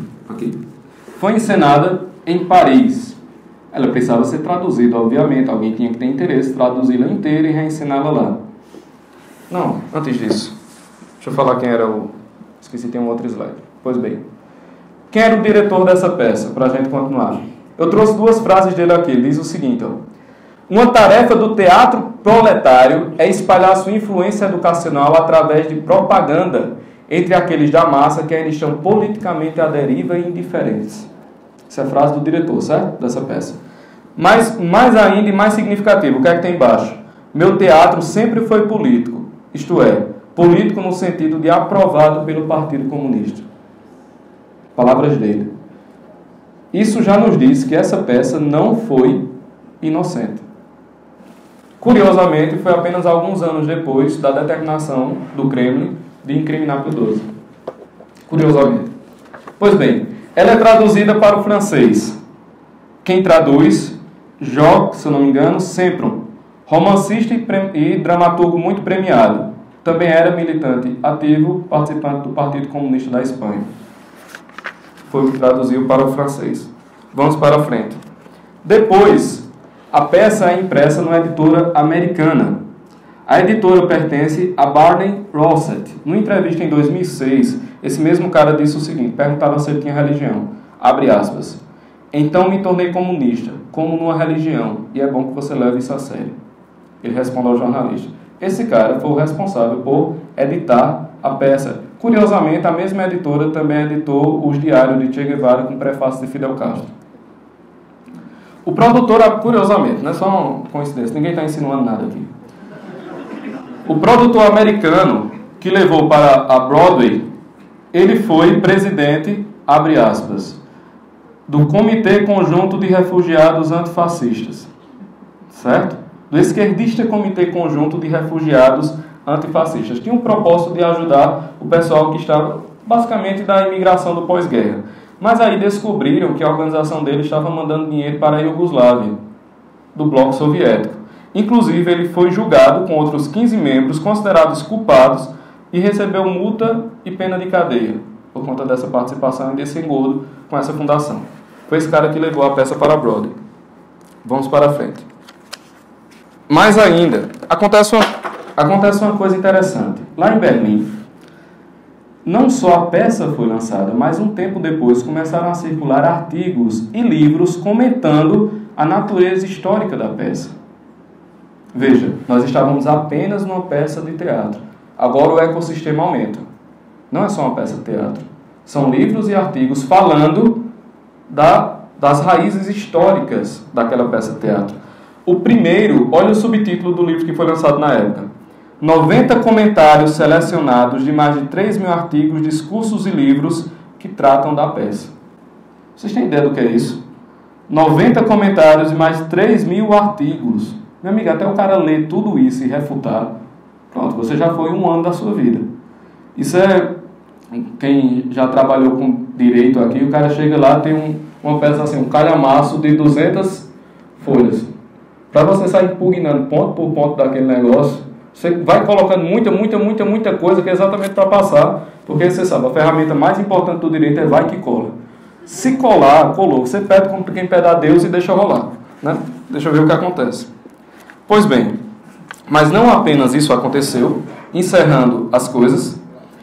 B: encenada em Paris. Ela precisava ser traduzida, obviamente. Alguém tinha que ter interesse em traduzi-la inteira e reencená-la lá. Não, antes disso. Deixa eu falar quem era o... Esqueci, tem um outro slide. Pois bem. Quem era o diretor dessa peça, para a gente continuar? Eu trouxe 2 frases dele aqui. Ele diz o seguinte, ó. Uma tarefa do teatro proletário é espalhar sua influência educacional através de propaganda entre aqueles da massa que ainda estão politicamente à deriva e indiferentes. Essa é a frase do diretor, certo? Dessa peça. Mas, mais ainda e mais significativo, o que é que tem embaixo? Meu teatro sempre foi político, isto é, político no sentido de aprovado pelo Partido Comunista. Palavras dele. Isso já nos diz que essa peça não foi inocente. Curiosamente, foi apenas alguns anos depois da determinação do Kremlin de incriminar Pio XII. Curiosamente. Pois bem, ela é traduzida para o francês. Quem traduz? Jacques, se eu não me engano, Sempron, romancista e dramaturgo muito premiado. também era militante ativo, participante do Partido Comunista da Espanha. Foi o que traduziu para o francês. Vamos para frente. Depois, a peça é impressa numa editora americana. A editora pertence a Barney Rosset. Numa entrevista em 2006, esse mesmo cara disse o seguinte, perguntaram se ele tinha religião. Abre aspas. Então me tornei comunista, como numa religião, e é bom que você leve isso a sério. Ele respondeu ao jornalista. Esse cara foi o responsável por editar a peça. Curiosamente, a mesma editora também editou os diários de Che Guevara com prefácio de Fidel Castro. O produtor, curiosamente, não é só uma coincidência, ninguém está insinuando nada aqui. O produtor americano que levou para a Broadway, ele foi presidente, abre aspas, do Comitê Conjunto de Refugiados Antifascistas, certo? Do esquerdista Comitê Conjunto de Refugiados Antifascistas. Tinha um propósito de ajudar o pessoal que estava, basicamente, da imigração do pós-guerra. Mas aí descobriram que a organização dele estava mandando dinheiro para a Iugoslávia, do bloco soviético. Inclusive, ele foi julgado com outros 15 membros considerados culpados e recebeu multa e pena de cadeia por conta dessa participação e desse engodo com essa fundação. Foi esse cara que levou a peça para a Broadway. Vamos para frente. Mais ainda, acontece uma coisa interessante. Lá em Berlim, não só a peça foi lançada, mas um tempo depois começaram a circular artigos e livros comentando a natureza histórica da peça. Veja, nós estávamos apenas numa peça de teatro. Agora o ecossistema aumenta. Não é só uma peça de teatro. São livros e artigos falando das raízes históricas daquela peça de teatro. O primeiro, olha o subtítulo do livro que foi lançado na época. 90 comentários selecionados de mais de 3 mil artigos, discursos e livros que tratam da peça. Vocês têm ideia do que é isso? 90 comentários de mais de 3 mil artigos. Meu amigo, até o cara ler tudo isso e refutar, pronto, você já foi um ano da sua vida. Isso é, quem já trabalhou com direito aqui, o cara chega lá, tem uma peça assim, um calhamaço de 200 folhas. Para você sair impugnando ponto por ponto daquele negócio, você vai colocando muita coisa que é exatamente para passar, porque você sabe, a ferramenta mais importante do direito é vai que cola. Se colar, colou, você pede como quem pede a Deus e deixa rolar, né? Deixa eu ver o que acontece. Pois bem, mas não apenas isso aconteceu, encerrando as coisas,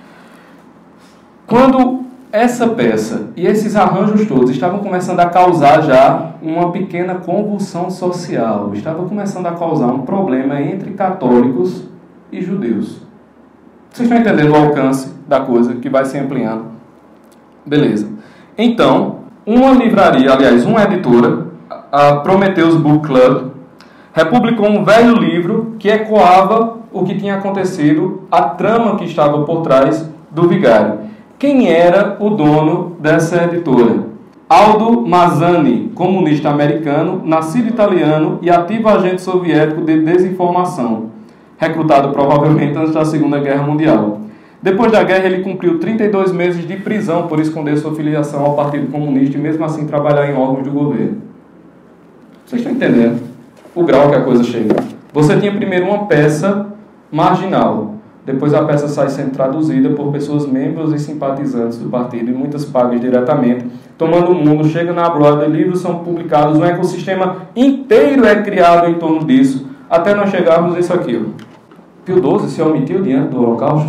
B: quando essa peça e esses arranjos todos estavam começando a causar já uma pequena convulsão social, estavam começando a causar um problema entre católicos e judeus. Vocês estão entendendo o alcance da coisa que vai se ampliando? Beleza. Então, uma livraria, aliás, uma editora, a Prometheus Book Club, republicou um velho livro que ecoava o que tinha acontecido, a trama que estava por trás do Vigário. Quem era o dono dessa editora? Aldo Mazzani, comunista americano, nascido italiano e ativo agente soviético de desinformação, recrutado provavelmente antes da Segunda Guerra Mundial. Depois da guerra, ele cumpriu 32 meses de prisão por esconder sua filiação ao Partido Comunista e mesmo assim trabalhar em órgãos do governo. Vocês estão entendendo o grau que a coisa chega? Você tinha primeiro uma peça marginal. Depois a peça sai sendo traduzida por pessoas membros e simpatizantes do partido, e muitas pagas diretamente, tomando o mundo, chega na Broadway, livros são publicados, um ecossistema inteiro é criado em torno disso, até nós chegarmos nisso aqui. Pio XII se omitiu diante do Holocausto?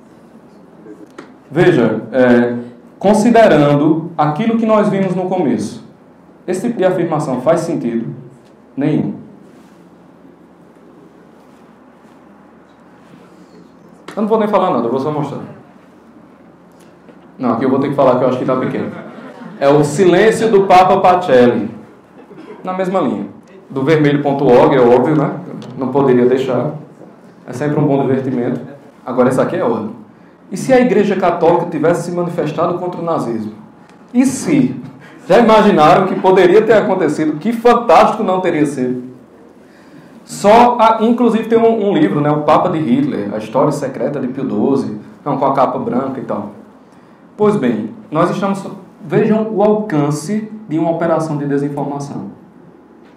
B: Veja, considerando aquilo que nós vimos no começo, esse tipo de afirmação faz sentido? Nenhum. Eu não vou nem falar nada, eu vou só mostrar. Não, aqui eu vou ter que falar que eu acho que está pequeno. É o Silêncio do Papa Pacelli. Na mesma linha. Do vermelho.org, é óbvio, né? Não poderia deixar. É sempre um bom divertimento. Agora essa aqui é outra. E se a Igreja Católica tivesse se manifestado contra o nazismo? E se? Já imaginaram que poderia ter acontecido? Que fantástico não teria sido. Inclusive tem um livro, né, o Papa de Hitler, a história secreta de Pio XII, com a capa branca e tal. Pois bem, nós estamos... Vejam o alcance de uma operação de desinformação.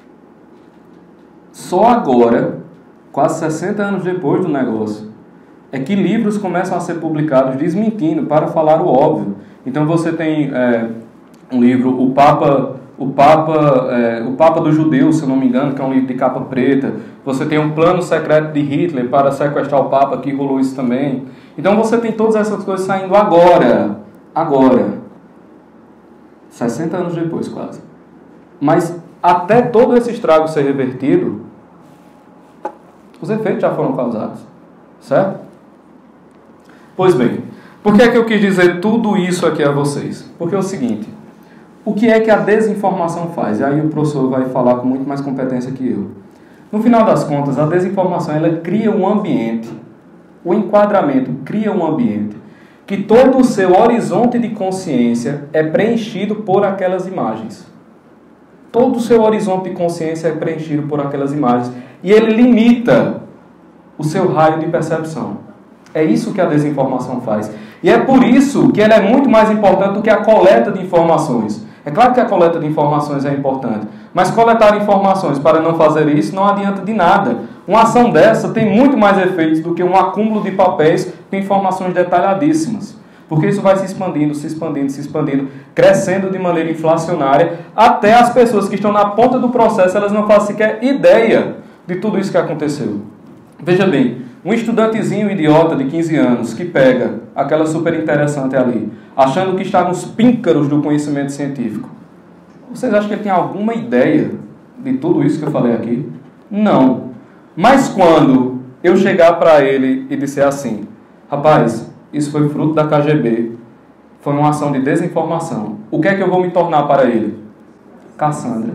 B: Só agora, quase 60 anos depois do negócio, é que livros começam a ser publicados desmentindo para falar o óbvio. Então você tem um livro, o Papa dos Judeus, se eu não me engano, que é um livro de capa preta. Você tem um plano secreto de Hitler para sequestrar o Papa, que rolou isso também. Então você tem todas essas coisas saindo agora. 60 anos depois, quase. Mas até todo esse estrago ser revertido, os efeitos já foram causados. Certo? Pois bem, por que é que eu quis dizer tudo isso aqui a vocês? Porque é o seguinte, o que é que a desinformação faz? E aí o professor vai falar com muito mais competência que eu. No final das contas, a desinformação ela cria um ambiente, o enquadramento cria um ambiente que todo o seu horizonte de consciência é preenchido por aquelas imagens. Todo o seu horizonte de consciência é preenchido por aquelas imagens. E ele limita o seu raio de percepção. É isso que a desinformação faz. E é por isso que ela é muito mais importante do que a coleta de informações. É claro que a coleta de informações é importante, mas coletar informações para não fazer isso não adianta de nada. Uma ação dessa tem muito mais efeitos do que um acúmulo de papéis com informações detalhadíssimas. Porque isso vai se expandindo, crescendo de maneira inflacionária, até as pessoas que estão na ponta do processo, elas não fazem sequer ideia de tudo isso que aconteceu. Veja bem, um estudantezinho idiota de 15 anos que pega aquela super interessante ali, achando que está nos píncaros do conhecimento científico. Vocês acham que ele tem alguma ideia de tudo isso que eu falei aqui? Não. Mas quando eu chegar para ele e disser assim, rapaz, isso foi fruto da KGB, foi uma ação de desinformação, o que é que eu vou me tornar para ele? Cassandra.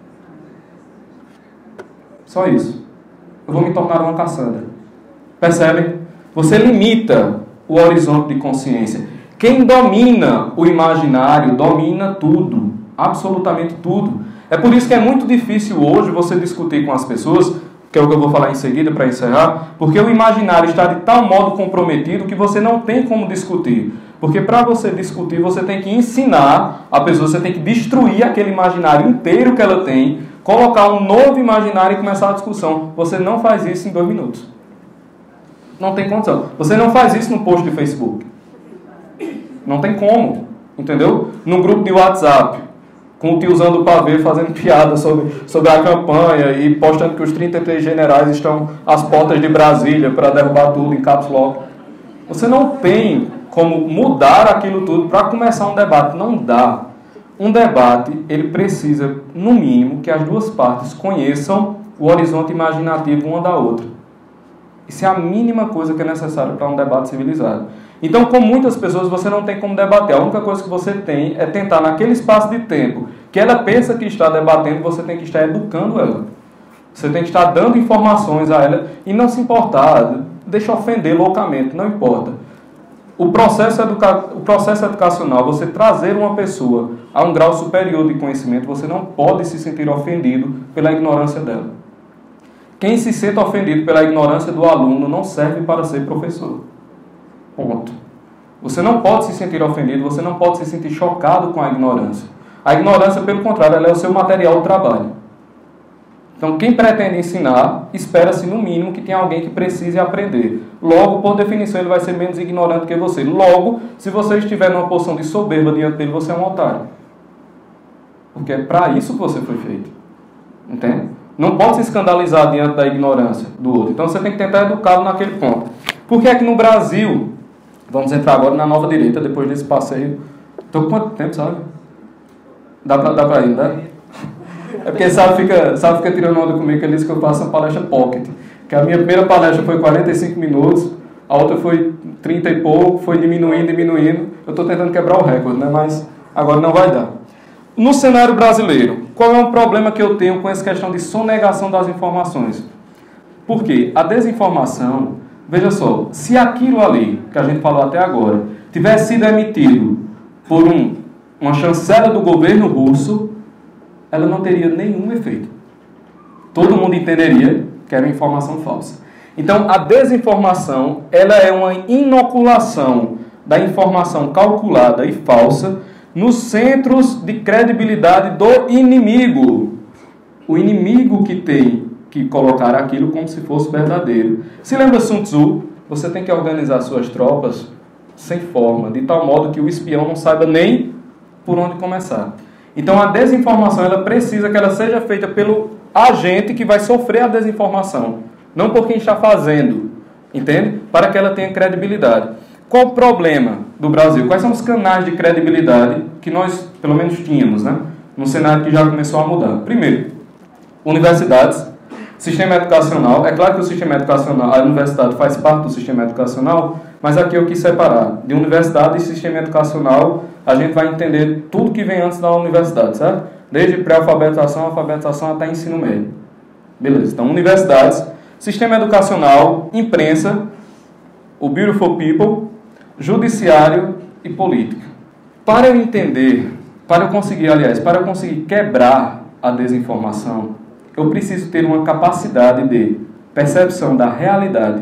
B: Só isso. Eu vou me tornar uma Cassandra. Percebem? Você limita o horizonte de consciência. Quem domina o imaginário, domina tudo. Absolutamente tudo. É por isso que é muito difícil hoje você discutir com as pessoas, que é o que eu vou falar em seguida para encerrar, porque o imaginário está de tal modo comprometido que você não tem como discutir. Porque para você discutir, você tem que ensinar a pessoa, você tem que destruir aquele imaginário inteiro que ela tem, colocar um novo imaginário e começar a discussão. Você não faz isso em 2 minutos. Não tem condição. Você não faz isso no post de Facebook. Não tem como. Entendeu? No grupo de WhatsApp, com o tiozão do pavê fazendo piada sobre a campanha e postando que os 33 generais estão às portas de Brasília para derrubar tudo em caps lock. Você não tem como mudar aquilo tudo para começar um debate. Não dá. Um debate, ele precisa, no mínimo, que as duas partes conheçam o horizonte imaginativo uma da outra. Isso é a mínima coisa que é necessária para um debate civilizado. Então, com muitas pessoas, você não tem como debater. A única coisa que você tem é tentar, naquele espaço de tempo que ela pensa que está debatendo, você tem que estar educando ela. Você tem que estar dando informações a ela e não se importar, deixa ofender loucamente, não importa. O processo educacional, você trazer uma pessoa a um grau superior de conhecimento, você não pode se sentir ofendido pela ignorância dela. Quem se sente ofendido pela ignorância do aluno não serve para ser professor. Ponto. Você não pode se sentir ofendido, você não pode se sentir chocado com a ignorância. A ignorância, pelo contrário, ela é o seu material de trabalho. Então, quem pretende ensinar, espera-se no mínimo que tenha alguém que precise aprender. Logo, por definição, ele vai ser menos ignorante que você. Logo, se você estiver numa posição de soberba diante dele, você é um otário. Porque é para isso que você foi feito. Entende? Não pode se escandalizar diante da ignorância do outro. Então, você tem que tentar educá-lo naquele ponto. Por que é que no Brasil, vamos entrar agora na nova direita, depois desse passeio, estou com quanto tempo, sabe? Dá para ir, né? É porque sabe fica tirando onda comigo, que ele disse que eu faço uma palestra pocket. Que a minha primeira palestra foi 45 minutos, a outra foi 30 e pouco, foi diminuindo. Eu estou tentando quebrar o recorde, né? Mas agora não vai dar. No cenário brasileiro, qual é o problema que eu tenho com essa questão de sonegação das informações? Por quê? A desinformação, veja só, se aquilo ali, que a gente falou até agora, tivesse sido emitido por uma chancela do governo russo, ela não teria nenhum efeito. Todo mundo entenderia que era uma informação falsa. Então, a desinformação, ela é uma inoculação da informação calculada e falsa nos centros de credibilidade do inimigo. O inimigo que tem que colocar aquilo como se fosse verdadeiro. Se lembra Sun Tzu, você tem que organizar suas tropas sem forma, de tal modo que o espião não saiba nem por onde começar. Então a desinformação, ela precisa que ela seja feita pelo agente que vai sofrer a desinformação, não por quem está fazendo, entende? Para que ela tenha credibilidade. Qual o problema do Brasil? Quais são os canais de credibilidade que nós, pelo menos, tínhamos, né? Num cenário que já começou a mudar? Primeiro, universidades, sistema educacional. É claro que o sistema educacional, a universidade faz parte do sistema educacional, mas aqui eu quis separar. De universidade e sistema educacional, a gente vai entender tudo que vem antes da universidade, certo? Desde pré-alfabetização, alfabetização até ensino médio. Beleza, então universidades, sistema educacional, imprensa, o Beautiful People, judiciário e política. Para eu entender, para eu conseguir quebrar a desinformação, eu preciso ter uma capacidade de percepção da realidade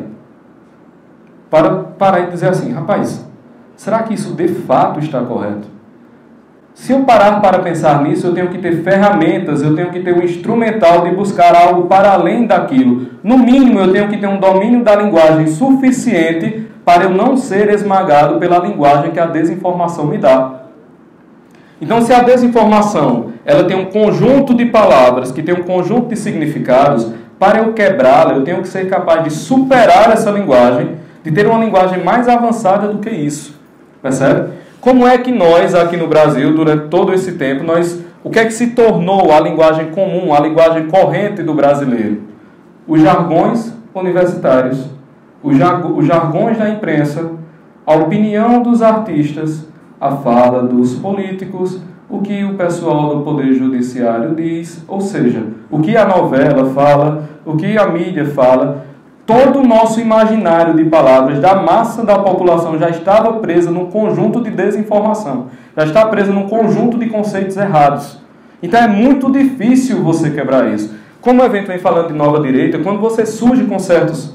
B: para parar e dizer assim, rapaz, será que isso de fato está correto? Se eu parar para pensar nisso, eu tenho que ter ferramentas, eu tenho que ter um instrumental de buscar algo para além daquilo. No mínimo, eu tenho que ter um domínio da linguagem suficiente para eu não ser esmagado pela linguagem que a desinformação me dá. Então, se a desinformação ela tem um conjunto de palavras, que tem um conjunto de significados, para eu quebrá-la, eu tenho que ser capaz de superar essa linguagem, de ter uma linguagem mais avançada do que isso. Percebe? Como é que nós, aqui no Brasil, durante todo esse tempo, o que é que se tornou a linguagem comum, a linguagem corrente do brasileiro? Os jargões universitários, os jargões da imprensa, a opinião dos artistas, a fala dos políticos, o que o pessoal do Poder Judiciário diz, ou seja, o que a novela fala, o que a mídia fala. Todo o nosso imaginário de palavras da massa da população já estava preso num conjunto de desinformação, já está preso num conjunto de conceitos errados. Então é muito difícil você quebrar isso. Como o evento vem falando de nova direita, quando você surge com certos...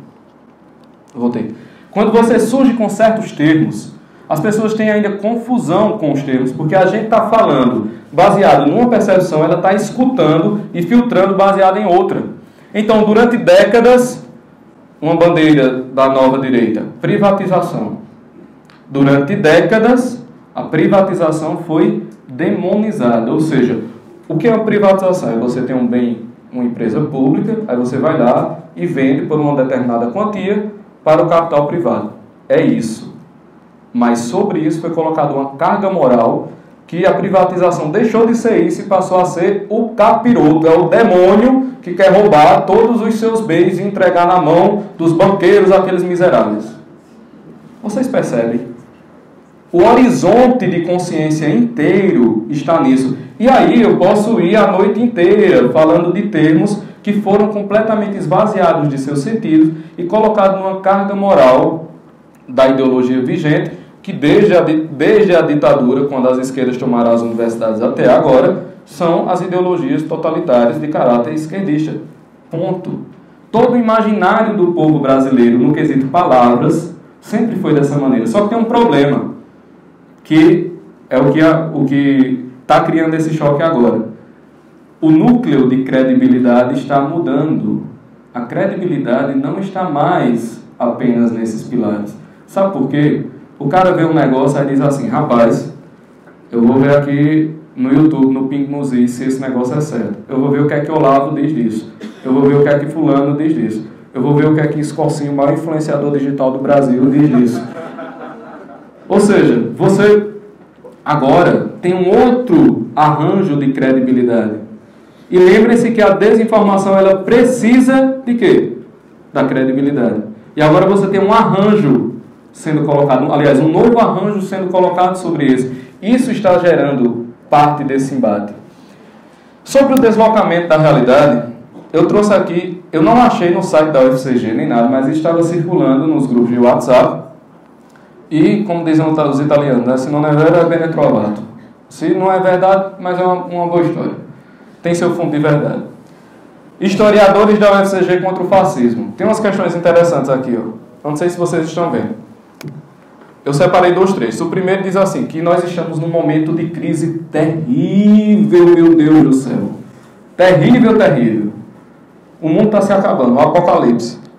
B: Quando você surge com certos termos, as pessoas têm ainda confusão com os termos, porque a gente está falando baseado numa percepção, ela está escutando e filtrando baseado em outra. Então, durante décadas, uma bandeira da nova direita, privatização. Durante décadas, a privatização foi demonizada. Ou seja, o que é uma privatização? É você ter um bem, uma empresa pública, aí você vai lá e vende por uma determinada quantia para o capital privado. É isso. Mas sobre isso foi colocada uma carga moral que a privatização deixou de ser isso e passou a ser o capiroto, é o demônio que quer roubar todos os seus bens e entregar na mão dos banqueiros, aqueles miseráveis. Vocês percebem? O horizonte de consciência inteiro está nisso. E aí eu posso ir a noite inteira falando de termos que foram completamente esvaziados de seus sentidos e colocados numa carga moral da ideologia vigente, que desde a ditadura, quando as esquerdas tomaram as universidades até agora, são as ideologias totalitárias de caráter esquerdista. Ponto. Todo o imaginário do povo brasileiro, no quesito palavras, sempre foi dessa maneira. Só que tem um problema, que é o que está criando esse choque agora. O núcleo de credibilidade está mudando. A credibilidade não está mais apenas nesses pilares. Sabe por quê? O cara vê um negócio e diz assim, rapaz, eu vou ver aqui no YouTube, no Ping Museu, se esse negócio é certo. Eu vou ver o que é que Olavo diz disso. Eu vou ver o que é que fulano diz disso. Eu vou ver o que é que Escorcinho, o maior influenciador digital do Brasil, diz disso. Ou seja, você agora tem um outro arranjo de credibilidade. E lembre-se que a desinformação, ela precisa de quê? Da credibilidade. E agora você tem um arranjo sendo colocado, aliás, um novo arranjo sendo colocado sobre isso. Isso está gerando parte desse embate. Sobre o deslocamento da realidade, eu trouxe aqui, eu não achei no site da UFCG nem nada, mas estava circulando nos grupos de WhatsApp. E, como dizem os italianos, né? Se não é verdade, é bene trovato. Se não é verdade, mas é uma boa história. Tem seu fundo de verdade. Historiadores da UFCG contra o fascismo. Tem umas questões interessantes aqui, ó. Eu não sei se vocês estão vendo. Eu separei 2 trechos. O primeiro diz assim, que nós estamos num momento de crise terrível, meu Deus do céu. Terrível, terrível. O mundo está se acabando, o apocalipse.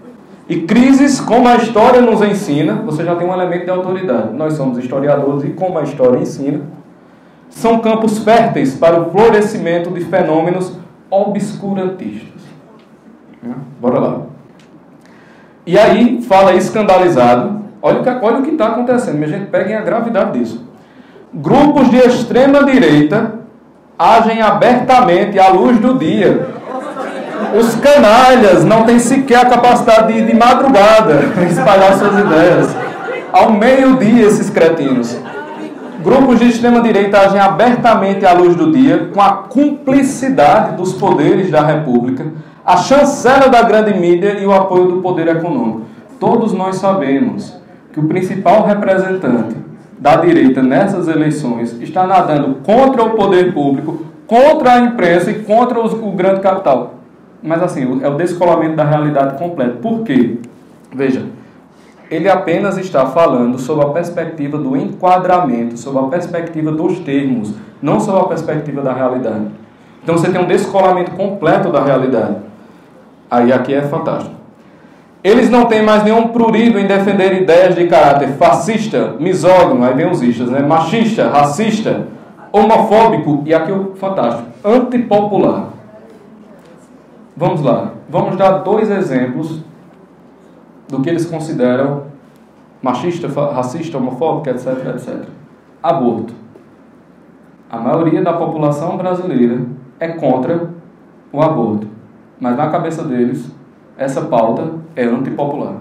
B: E crises, como a história nos ensina, você já tem um elemento de autoridade. Nós somos historiadores e como a história ensina, são campos férteis para o florescimento de fenômenos obscurantistas. Bora lá. E aí, fala escandalizado, olha o que está acontecendo, minha gente, peguem a gravidade disso. Grupos de extrema direita agem abertamente à luz do dia. Os canalhas não têm sequer a capacidade de madrugada espalhar suas ideias. Ao meio-dia, esses cretinos. Grupos de extrema-direita agem abertamente à luz do dia, com a cumplicidade dos poderes da República, a chancela da grande mídia e o apoio do poder econômico. Todos nós sabemos que o principal representante da direita nessas eleições está nadando contra o poder público, contra a imprensa e contra o grande capital. Mas assim, é o descolamento da realidade completa. Por quê? Veja, ele apenas está falando sobre a perspectiva do enquadramento, sobre a perspectiva dos termos, não sobre a perspectiva da realidade. Então você tem um descolamento completo da realidade. Aí aqui é fantástico. Eles não têm mais nenhum prurido em defender ideias de caráter fascista, misógino, aí vem os istas, né? Machista, racista, homofóbico, e aqui o fantástico, antipopular. Vamos lá, vamos dar 2 exemplos do que eles consideram machista, racista, homofóbico, etc, etc. Aborto. A maioria da população brasileira é contra o aborto, mas na cabeça deles, essa pauta é antipopular.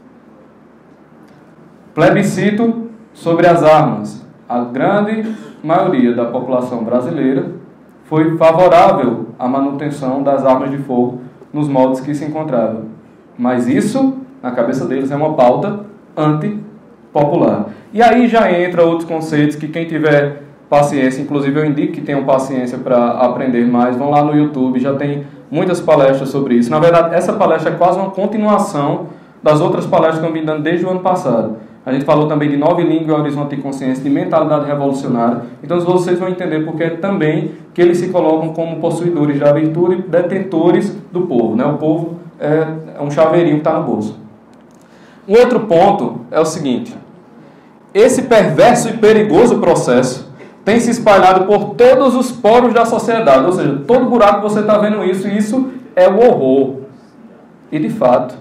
B: Plebiscito sobre as armas. A grande maioria da população brasileira foi favorável à manutenção das armas de fogo nos moldes que se encontravam. Mas isso, na cabeça deles, é uma pauta antipopular. E aí já entra outros conceitos que quem tiver paciência, inclusive eu indico que tenham paciência para aprender mais, vão lá no YouTube, já tem muitas palestras sobre isso. Na verdade, essa palestra é quase uma continuação das outras palestras que eu vim dando desde o ano passado. A gente falou também de 9 línguas, horizonte e consciência, de mentalidade revolucionária. Então vocês vão entender porque também que eles se colocam como possuidores da virtude e detentores do povo. Né? O povo é um chaveirinho que está no bolso. Um outro ponto é o seguinte. Esse perverso e perigoso processo tem se espalhado por todos os poros da sociedade. Ou seja, todo buraco você está vendo isso, e isso é o horror. E de fato,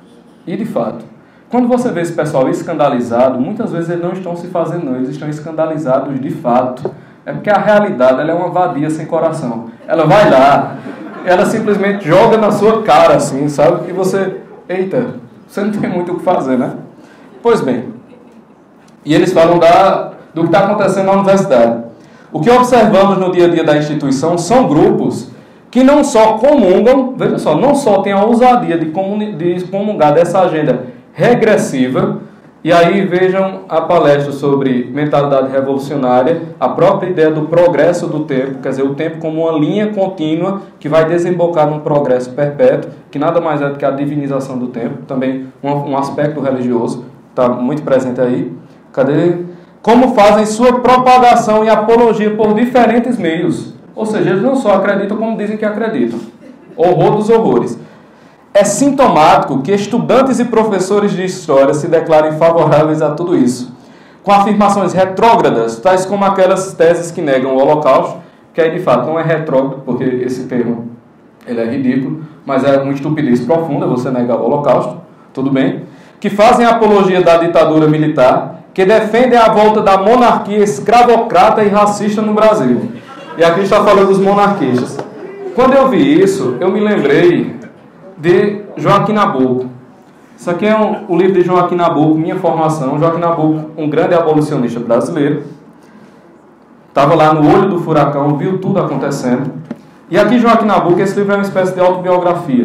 B: quando você vê esse pessoal escandalizado, muitas vezes eles não estão se fazendo, não, eles estão escandalizados de fato. É porque a realidade ela é uma vadia sem coração. Ela vai lá, ela simplesmente joga na sua cara, assim, sabe? E você, eita, você não tem muito o que fazer, né? Pois bem, e eles falam do que está acontecendo na universidade. O que observamos no dia a dia da instituição são grupos que não só comungam, veja só, não só têm a ousadia de comungar dessa agenda regressiva, e aí vejam a palestra sobre mentalidade revolucionária, a própria ideia do progresso do tempo, quer dizer, o tempo como uma linha contínua que vai desembocar num progresso perpétuo, que nada mais é do que a divinização do tempo, também um aspecto religioso, está muito presente aí. Cadê? Como fazem sua propagação e apologia por diferentes meios. Ou seja, eles não só acreditam como dizem que acreditam. Horror dos horrores. É sintomático que estudantes e professores de história se declarem favoráveis a tudo isso, com afirmações retrógradas, tais como aquelas teses que negam o Holocausto, que aí de fato não é retrógrado, porque esse termo ele é ridículo, mas é uma estupidez profunda você negar o Holocausto, tudo bem, que fazem apologia da ditadura militar, que defendem a volta da monarquia escravocrata e racista no Brasil. E aqui está falando dos monarquistas. Quando eu vi isso, eu me lembrei de Joaquim Nabuco. Isso aqui é o livro de Joaquim Nabuco, minha formação. Joaquim Nabuco, um grande abolicionista brasileiro. Estava lá no olho do furacão, viu tudo acontecendo. E aqui Joaquim Nabuco, esse livro é uma espécie de autobiografia.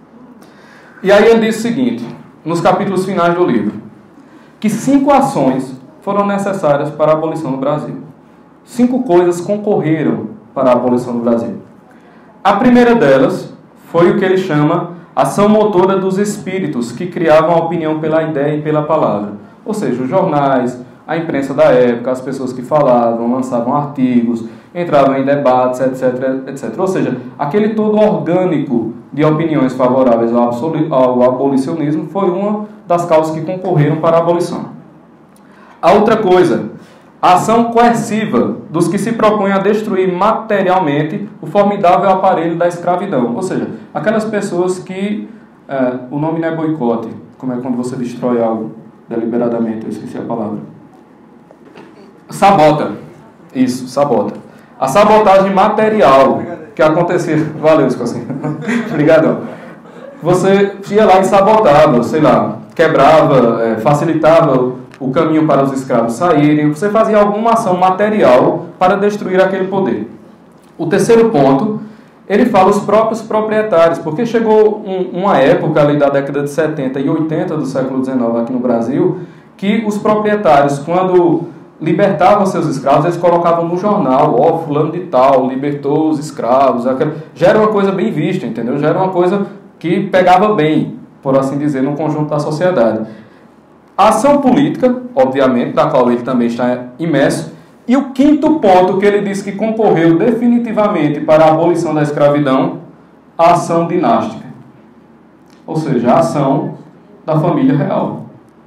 B: E aí ele diz o seguinte, nos capítulos finais do livro, que 5 ações foram necessárias para a abolição no Brasil. 5 coisas concorreram para a abolição no Brasil. A primeira delas foi o que ele chama ação motora dos espíritos, que criavam a opinião pela ideia e pela palavra. Ou seja, os jornais, a imprensa da época, as pessoas que falavam, lançavam artigos, entravam em debates, etc, etc. Ou seja, aquele todo orgânico de opiniões favoráveis ao abolicionismo foi uma das causas que concorreram para a abolição. A outra coisa, a ação coerciva dos que se propõem a destruir materialmente o formidável aparelho da escravidão. Ou seja, aquelas pessoas que... o nome não é boicote, como é quando você destrói algo deliberadamente, eu esqueci a palavra. Sabota. Isso, sabota. A sabotagem material que acontecia... Valeu, Escocinho. Obrigadão. Você ia lá e sabotava, sei lá, quebrava, facilitava o caminho para os escravos saírem, você fazia alguma ação material para destruir aquele poder. O terceiro ponto, ele fala os próprios proprietários, porque chegou uma época ali da década de 70 e 80 do século XIX aqui no Brasil, que os proprietários, quando libertavam seus escravos, eles colocavam no jornal, ó, fulano de tal, libertou os escravos, já era uma coisa bem vista, entendeu? Já era uma coisa que pegava bem, por assim dizer, no conjunto da sociedade. A ação política, obviamente, da qual ele também está imerso, e o quinto ponto que ele diz que concorreu definitivamente para a abolição da escravidão, a ação dinástica. Ou seja, a ação da família real.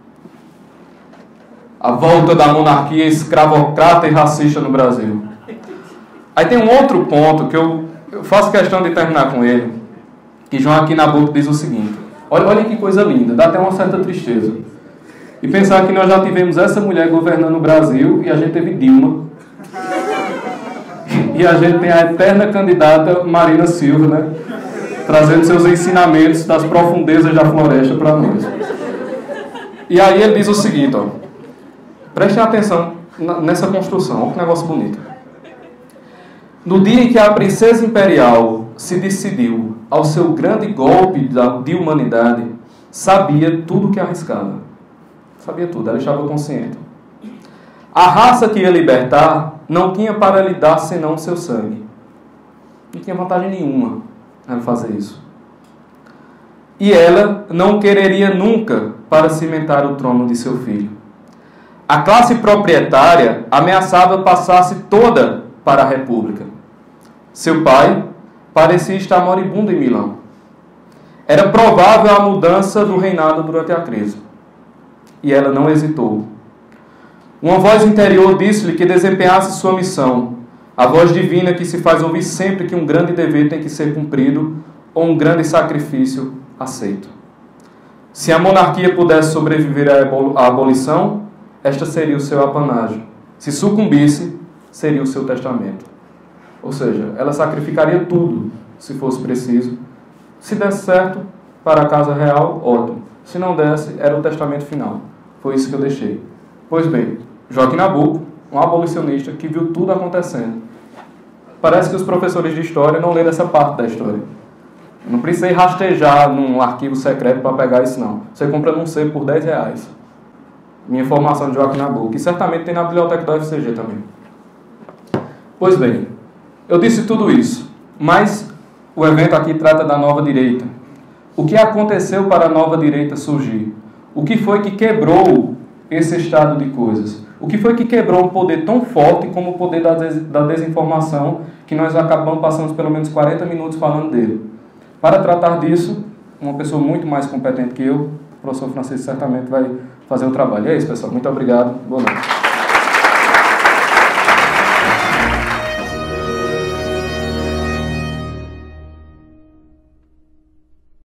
B: A volta da monarquia escravocrata e racista no Brasil. Aí tem um outro ponto que eu faço questão de terminar com ele, que Joaquim Nabuco diz o seguinte, olha que coisa linda, dá até uma certa tristeza. E pensar que nós já tivemos essa mulher governando o Brasil e a gente teve Dilma. E a gente tem a eterna candidata Marina Silva, né? Trazendo seus ensinamentos das profundezas da floresta para nós. E aí ele diz o seguinte, ó. Prestem atenção nessa construção, olha que negócio bonito. No dia em que a princesa imperial se decidiu ao seu grande golpe de humanidade, sabia tudo o que arriscava. Sabia tudo, ela estava consciente. A raça que ia libertar não tinha para lhe dar senão o seu sangue. Não tinha vantagem nenhuma ela fazer isso. E ela não quereria nunca para cimentar o trono de seu filho. A classe proprietária ameaçava passar-se toda para a República. Seu pai parecia estar moribundo em Milão. Era provável a mudança do reinado durante a crise. E ela não hesitou. Uma voz interior disse-lhe que desempenhasse sua missão, a voz divina que se faz ouvir sempre que um grande dever tem que ser cumprido ou um grande sacrifício aceito. Se a monarquia pudesse sobreviver à abolição, esta seria o seu apanágio. Se sucumbisse, seria o seu testamento. Ou seja, ela sacrificaria tudo, se fosse preciso. Se desse certo, para a casa real, ótimo. Se não desse, era o testamento final. Foi isso que eu deixei. Pois bem, Joaquim Nabuco, um abolicionista que viu tudo acontecendo. Parece que os professores de história não leram essa parte da história. Eu não precisei rastejar num arquivo secreto para pegar isso, não. Você compra num sebo por R$10. Minha formação de Joaquim Nabuco. E certamente tem na biblioteca da UFCG também. Pois bem, eu disse tudo isso. Mas o evento aqui trata da nova direita. O que aconteceu para a nova direita surgir? O que foi que quebrou esse estado de coisas? O que foi que quebrou um poder tão forte como o poder da desinformação, que nós passamos pelo menos 40 minutos falando dele? Para tratar disso, uma pessoa muito mais competente que eu, o professor Francisco, certamente vai fazer o trabalho. É isso, pessoal. Muito obrigado. Boa noite.